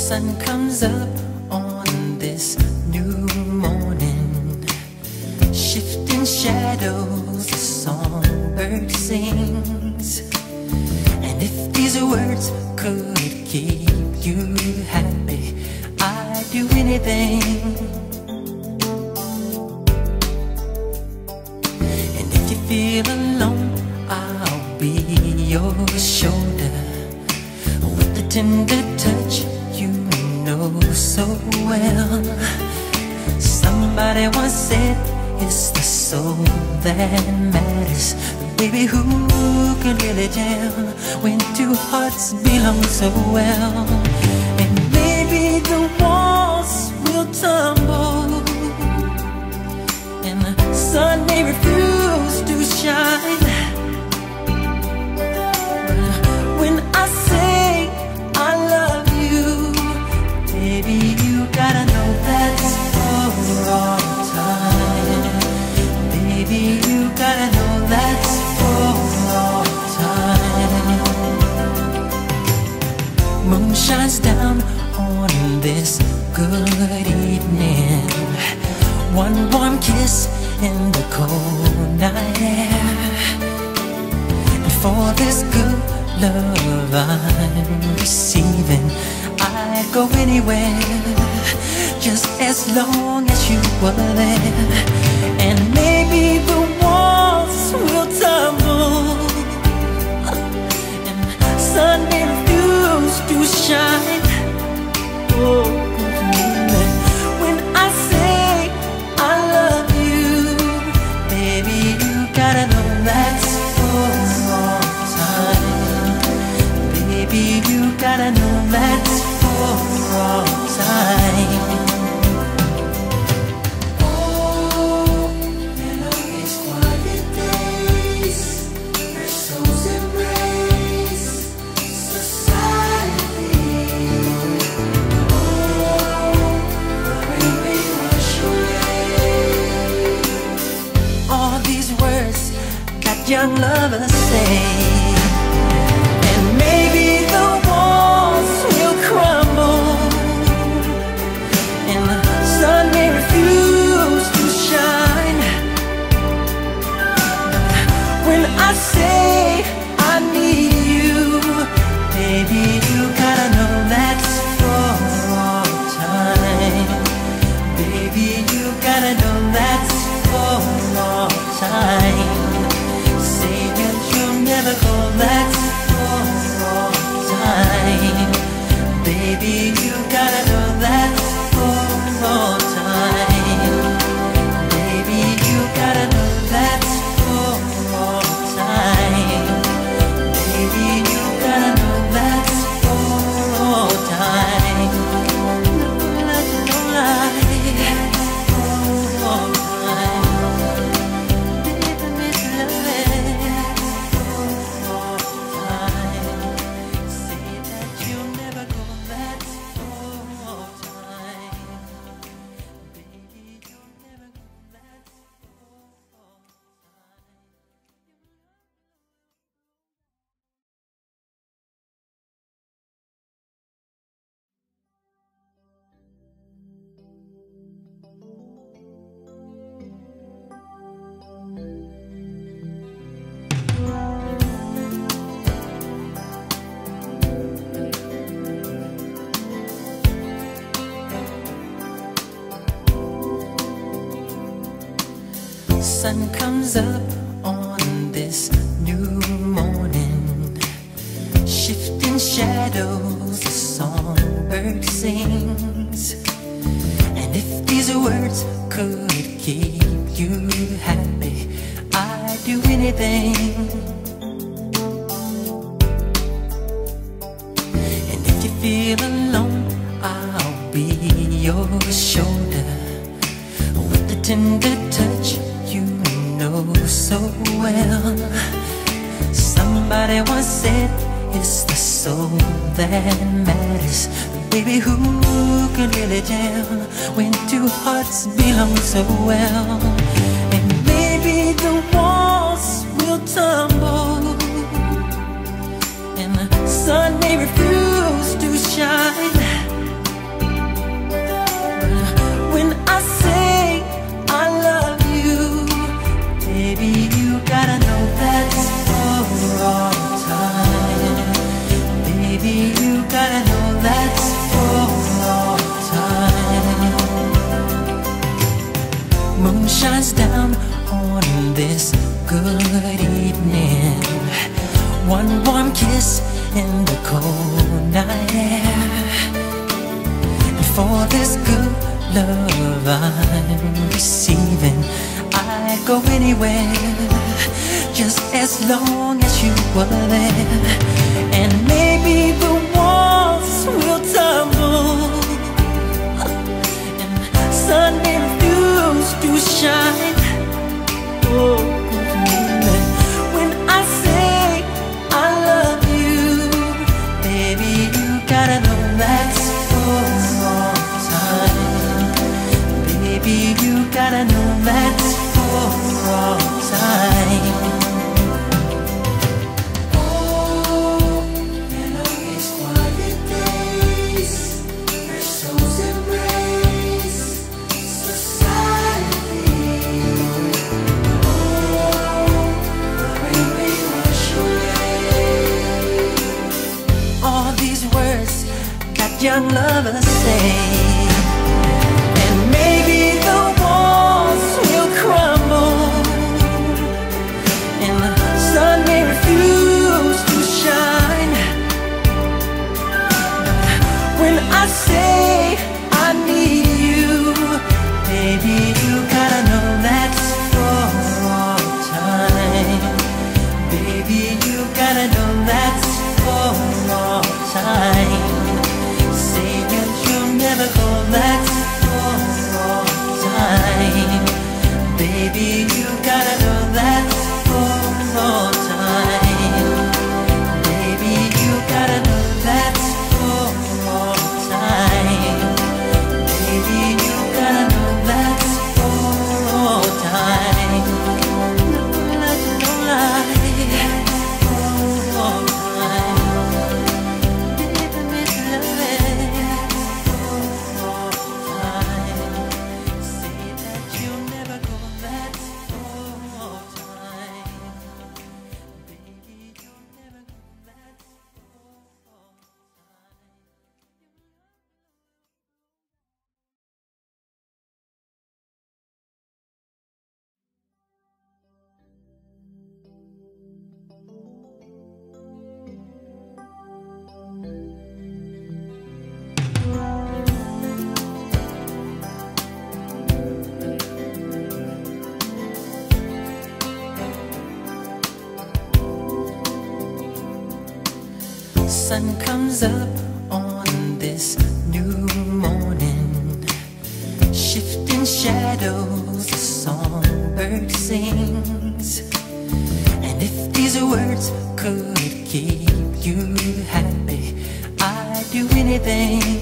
sun comes up on this new morning, shifting shadows, the songbird sings. And if these words could keep you happy, I'd do anything. And if you feel alone, I'll be your shoulder, with the tender touch you know so well. Somebody once said it's the soul that matters, but baby, who can really tell when two hearts belong so well? And maybe the walls will tumble and the sun may refuse to shine, but when I say I love you, baby, you gotta know that's for all time. Baby, you gotta know that's for all time. Moon shines down on this good evening, one warm kiss in the cold night air. And for this good love I'm receiving, I'd go anywhere, just as long as you were there. And maybe the walls will tumble and sun may refuse to shine. Oh, when I say I love you, baby, you gotta know that's for all time. Baby, you gotta know that's for all time. Young lovers say, and maybe the walls will crumble and the sun may refuse to shine. When I say I need you, baby, you gotta know that's for all time. Baby, you gotta know that's for all time. Never go, that's for all time. Baby, you gotta know that's for all time. Baby, you gotta know that's for all time. Baby, you gotta know that's for all time. No lie, for all time. Sun comes up on this new morning, shifting shadows, the songbird sings. And if these words could keep you happy, I'd do anything. And if you feel alone, I'll be your shoulder, with the tender touch you know so well. Somebody once said it's the soul that matters, but baby, who can really tell when two hearts belong so well? And maybe the walls will tumble and the sun may refuse to shine, on this good evening. One warm kiss in the cold night air. And for this good love I'm receiving, I'd go anywhere, just as long as you were there. And maybe the walls will tumble and sun may refuse to shine. Oh, when I say I love you, baby, you gotta know that's for all time. Baby, you gotta know that's for all time. Young lovers say, and maybe the walls will crumble and the sun may refuse to shine. When I say I need you, baby, you gotta know that's for all time. Baby, you gotta know that's for all time. Never go, that's for all time. Baby, you gotta know that's for all time. Baby, you gotta know that's for all time. Baby, you gotta know that's for all time. No lie, no lie, for all time. Baby, miss love. Sun comes up on this new morning, shifting shadows, a songbird sings. And if these words could keep you happy, I'd do anything.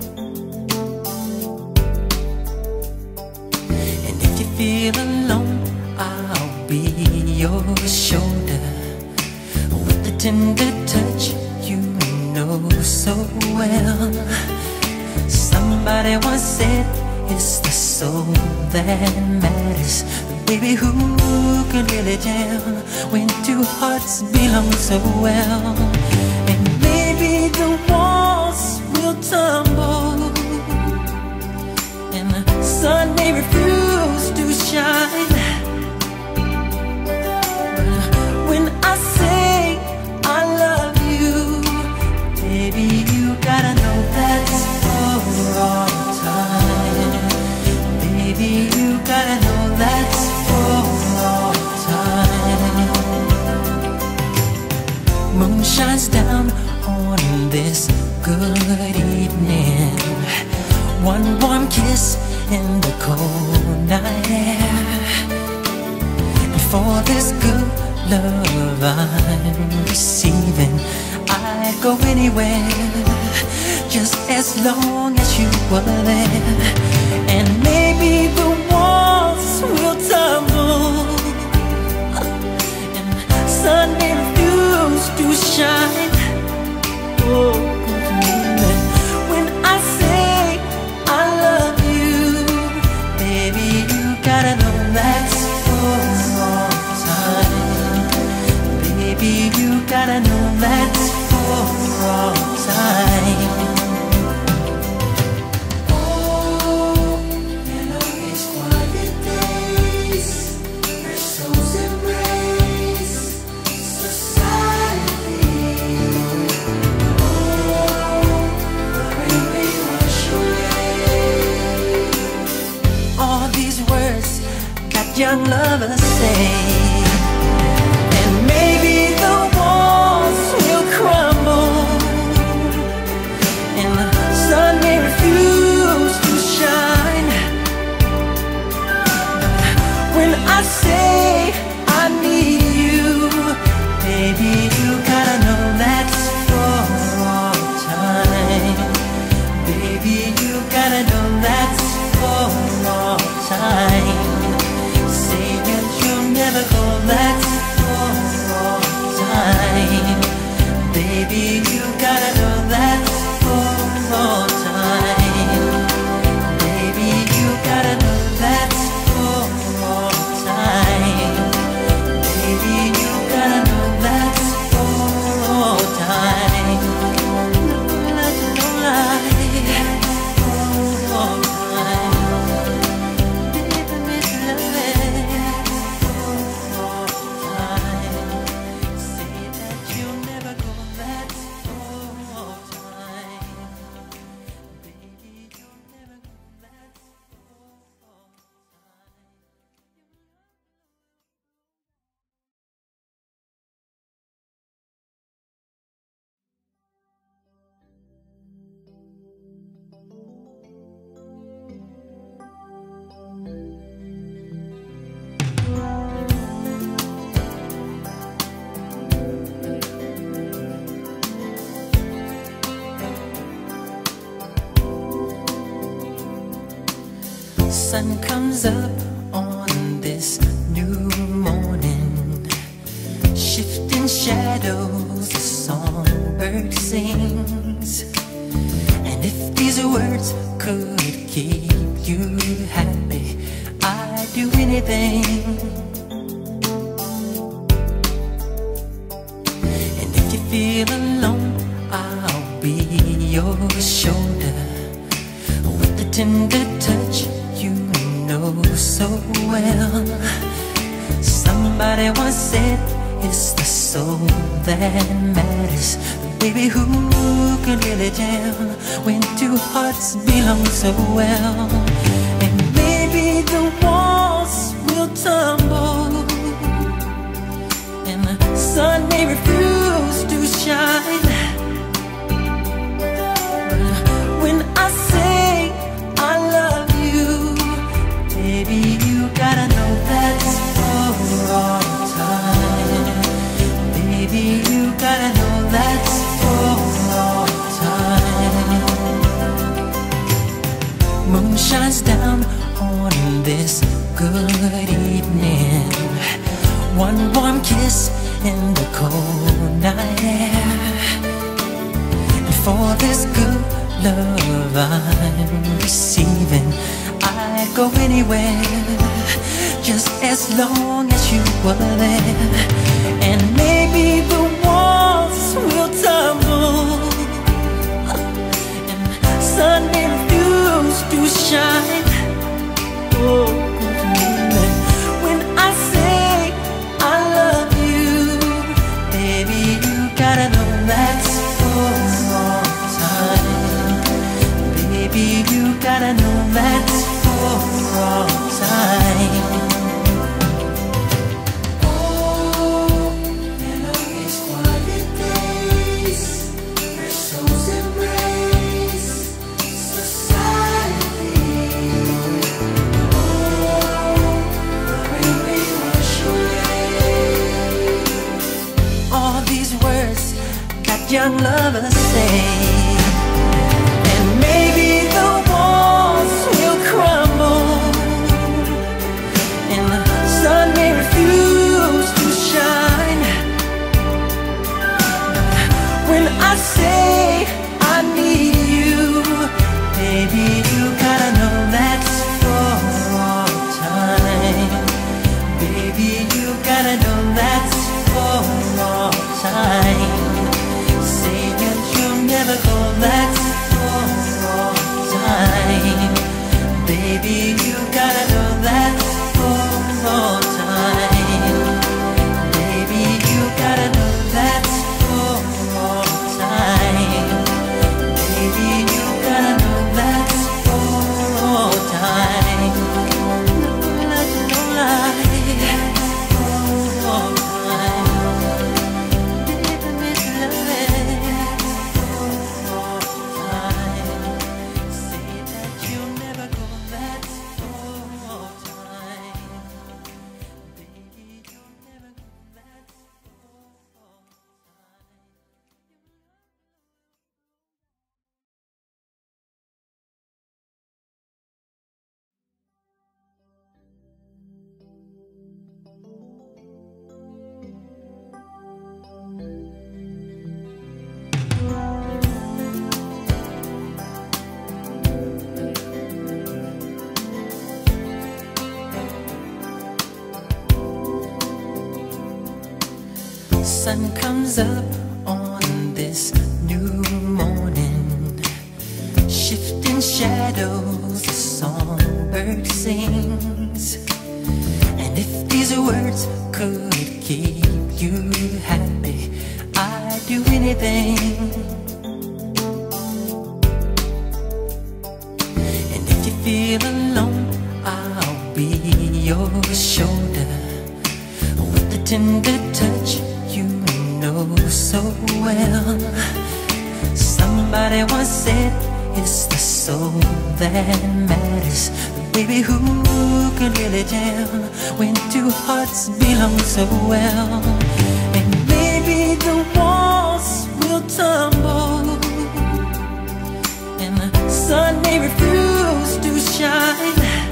And if you feel alone, I'll be your shoulder with the tender touch you know so well. Somebody once said it's the soul that matters. But baby, who can really tell when two hearts belong so well? And maybe the walls will tumble and the sun may refuse to shine. But when I say I love you, baby, you gotta know that's for all time. Baby, you gotta know that's for all time. Moon shines down on this good evening. One warm kiss in the cold night air. And for this good love I'm receiving, I'd go anywhere, just as long as you were there. And maybe the walls will tumble and sun may refuse to shine. Oh, when I say I love you, baby, you gotta know that's for all time. Baby, you gotta know that's for all time. Oh, and on these quiet days, lovers say. And maybe the walls will crumble and the sun may refuse to shine. When I say I need you, baby, you gotta know that's for all time. Baby, you gotta know that's for all time. Say that you'll never go, that's for all time. Baby, you gotta know that's for all time. Baby, you gotta know that's for all time. Baby, you gotta know that's for all time. No lie, for all time. Baby, love for all time. Say that you'll never go, that's for all time. Baby, you'll never go, that's for all time. Sun comes up on this new morning, shifting shadows, a songbird sings. And if these words could keep you happy, I'd do anything. And if you feel alone, I'll be your shoulder with the tender touch you know so well. Somebody once said it's the soul that matters. But baby, who can really tell when two hearts belong so well? And maybe the walls will tumble and the sun may refuse to shine. When I say I love you, baby, you gotta know that's for all time. Baby, you gotta know that's for all time. Moon shines down on this good evening, one warm kiss in the cold night air. And for this good love I'm receiving, I'd go anywhere, just as long as you were there. And maybe the walls will tumble and the sun may refuse to shine. Oh, when I say I love you, baby, you gotta know that's for all time. Baby, you gotta know that's for all time. Oh, and on these quiet days, where souls embrace society. Oh, the rain may wash away all these words that young lovers say. And maybe the walls will crumble and the sun may refuse to shine. When I say I need you, baby, you gotta know that's for all time. Baby, you gotta know that's for all time. Say that you'll never go, sun comes up on this new morning, shifting shadows, the songbird sings. And if these words could keep you happy, I'd do anything. And if you feel alone, I'll be your shoulder, with the tender touch you know so well. Somebody once said it's the soul that matters, but baby, who can really tell when two hearts belong so well? And maybe the walls will tumble, and the sun may refuse to shine,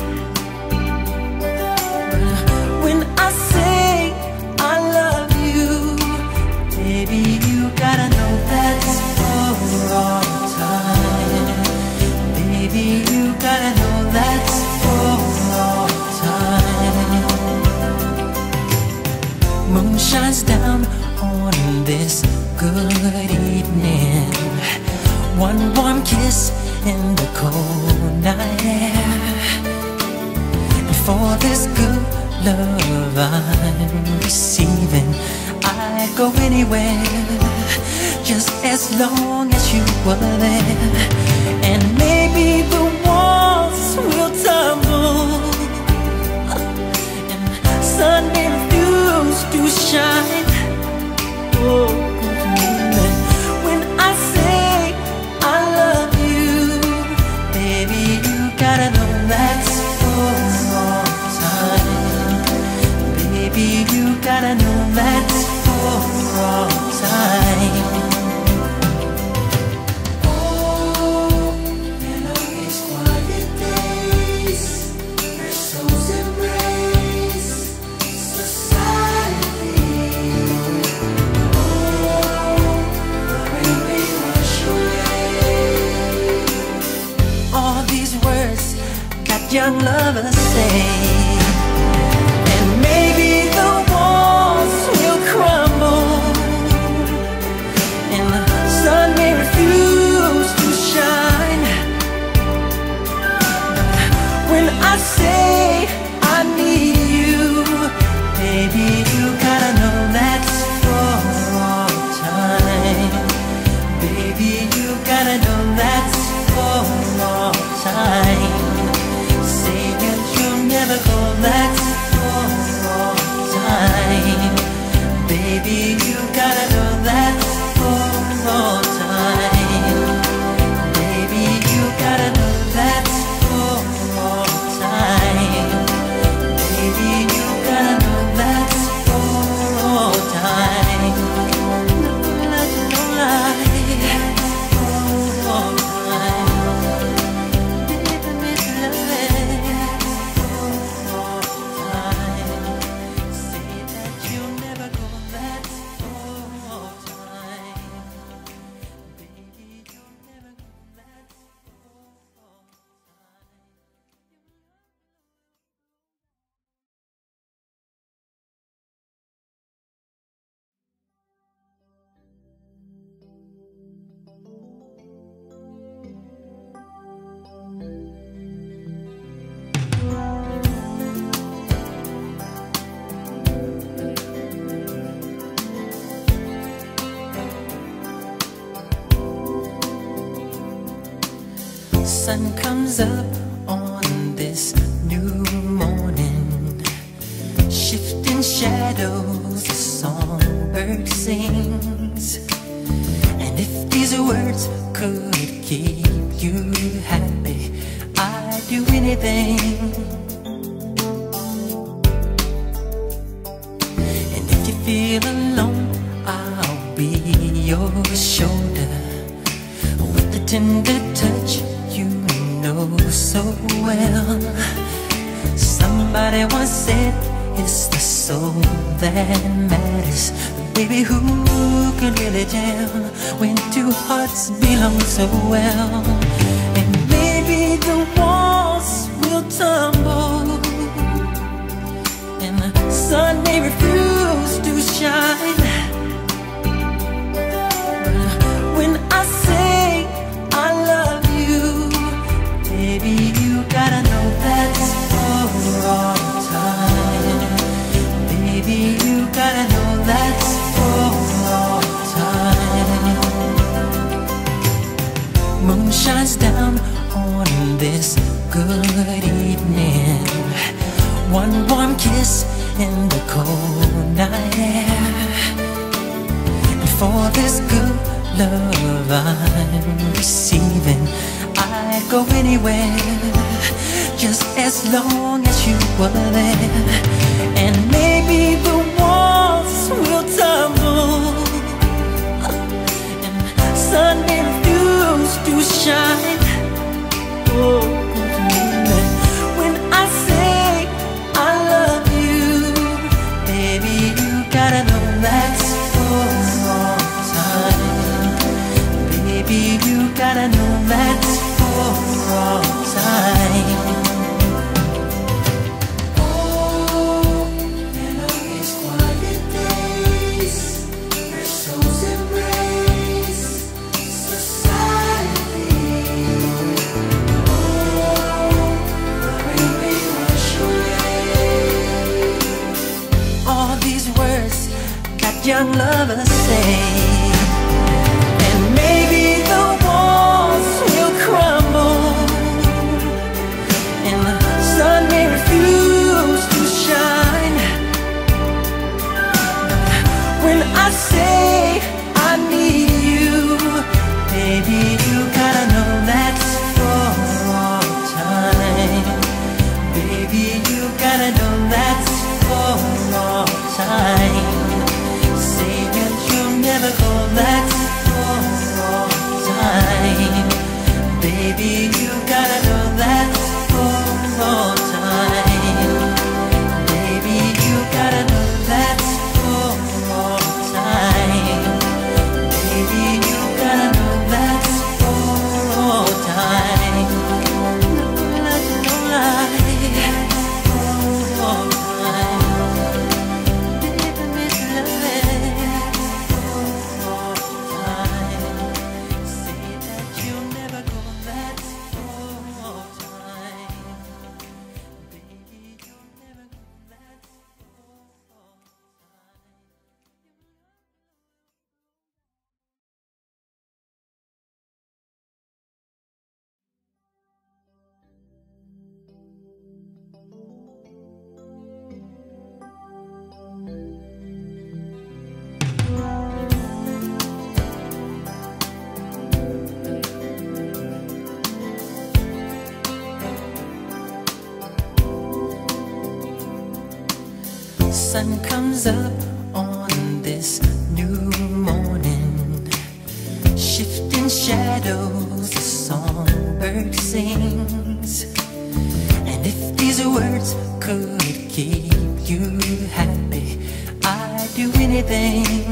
when I say I love you, baby, you gotta know that's for all time. Baby, you gotta know that's for all time. Moon shines down on this good evening, one warm kiss in the cold night air. And for this good love I'm receiving, I'd go anywhere, just as long as you were there. And maybe the walls will tumble, and the sun may refuse to shine. Oh, when I say I love you, baby, you gotta know that's for all time. Baby, you gotta know that's for all time. Oh, and on these quiet days, their souls embrace society. Oh, the rain may wash away all these words that young lovers say. And maybe the walls will crumble, and the sun may refuse to shine, when I say I need you, baby, you gotta know that's for all time. Baby, you gotta know that's for all time. Say that you'll never go, that's for all time. Baby, you gotta know that's for all time. Baby, you gotta know that's for all time. Baby, you gotta know that's for all time. No lie, no lie, for all time. Baby, for all time. Say that you'll never go, that's for all time. Baby, you'll never go, that's for all time. Sun comes up on this new morning, shifting shadows, the songbird sings. And if these words could keep you happy, I'd do anything. And if you feel alone, I'll be your shoulder, with the tender touch you know so well. Somebody once said it's the soul that matters, but baby, who can really tell when two hearts belong so well? And maybe the walls will tumble, and the sun may refuse to shine, long as you were there. And maybe the walls will tumble and sun may refuse to shine. Oh, when I say I love you, baby, you gotta know that's for all time. Baby, you gotta know that's for all time. Young lovers say, and maybe the walls will crumble and the sun may refuse to shine. When I say I need you, baby, you gotta know that's for all time. Baby, you gotta know that's for all time. Never go, that's for all time. Baby, you gotta know that's for all time. Baby, you gotta know that's for all time. Baby, you gotta know that's for all time. No lie, for all time. Sun comes up on this new morning, shifting shadows, the songbird sings. And if these words could keep you happy, I'd do anything.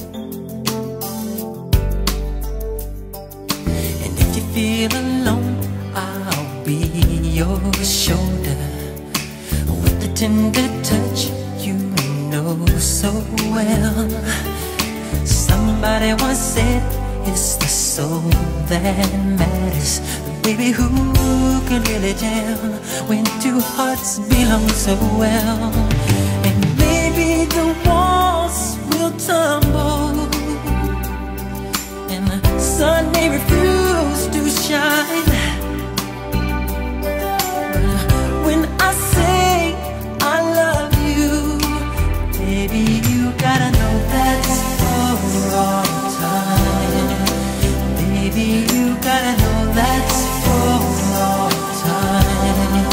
And if you feel alone, I'll be your shoulder with the tender touch you know so well. Somebody once said it's the soul that matters. But baby, who can really tell when two hearts belong so well? And maybe the walls will tumble and the sun may refuse to shine. But when I say I love you, baby, you gotta know that's for all time. Baby, you gotta know that's for all time.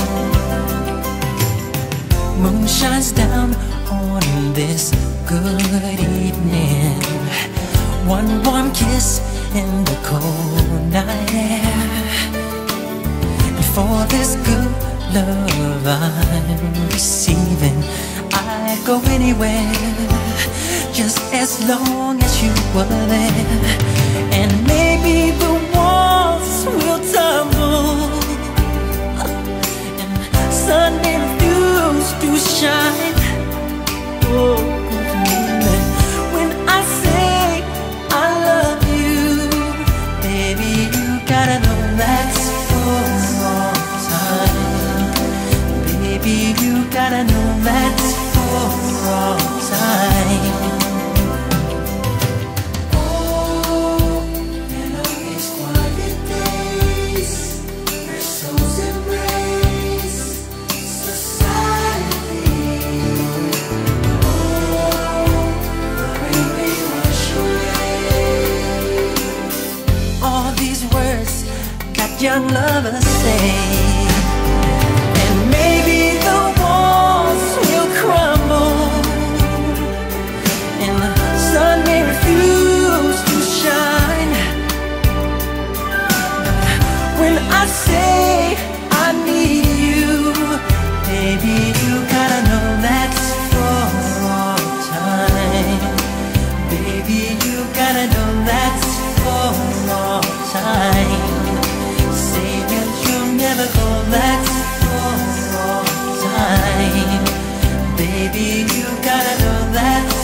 Moon shines down on this good evening, one warm kiss in the cold night air. And for this good love I'm receiving, I'd go anywhere, just as long as you were there. And maybe the walls will tumble and the sun may refuse to shine. Oh, when I say I love you, baby, you gotta know that's for all time. Baby, you gotta know that's for all time. Oh, and on these quiet days, their souls embrace society. Oh, the rain may wash away all these words that young lovers say. And maybe You gotta know that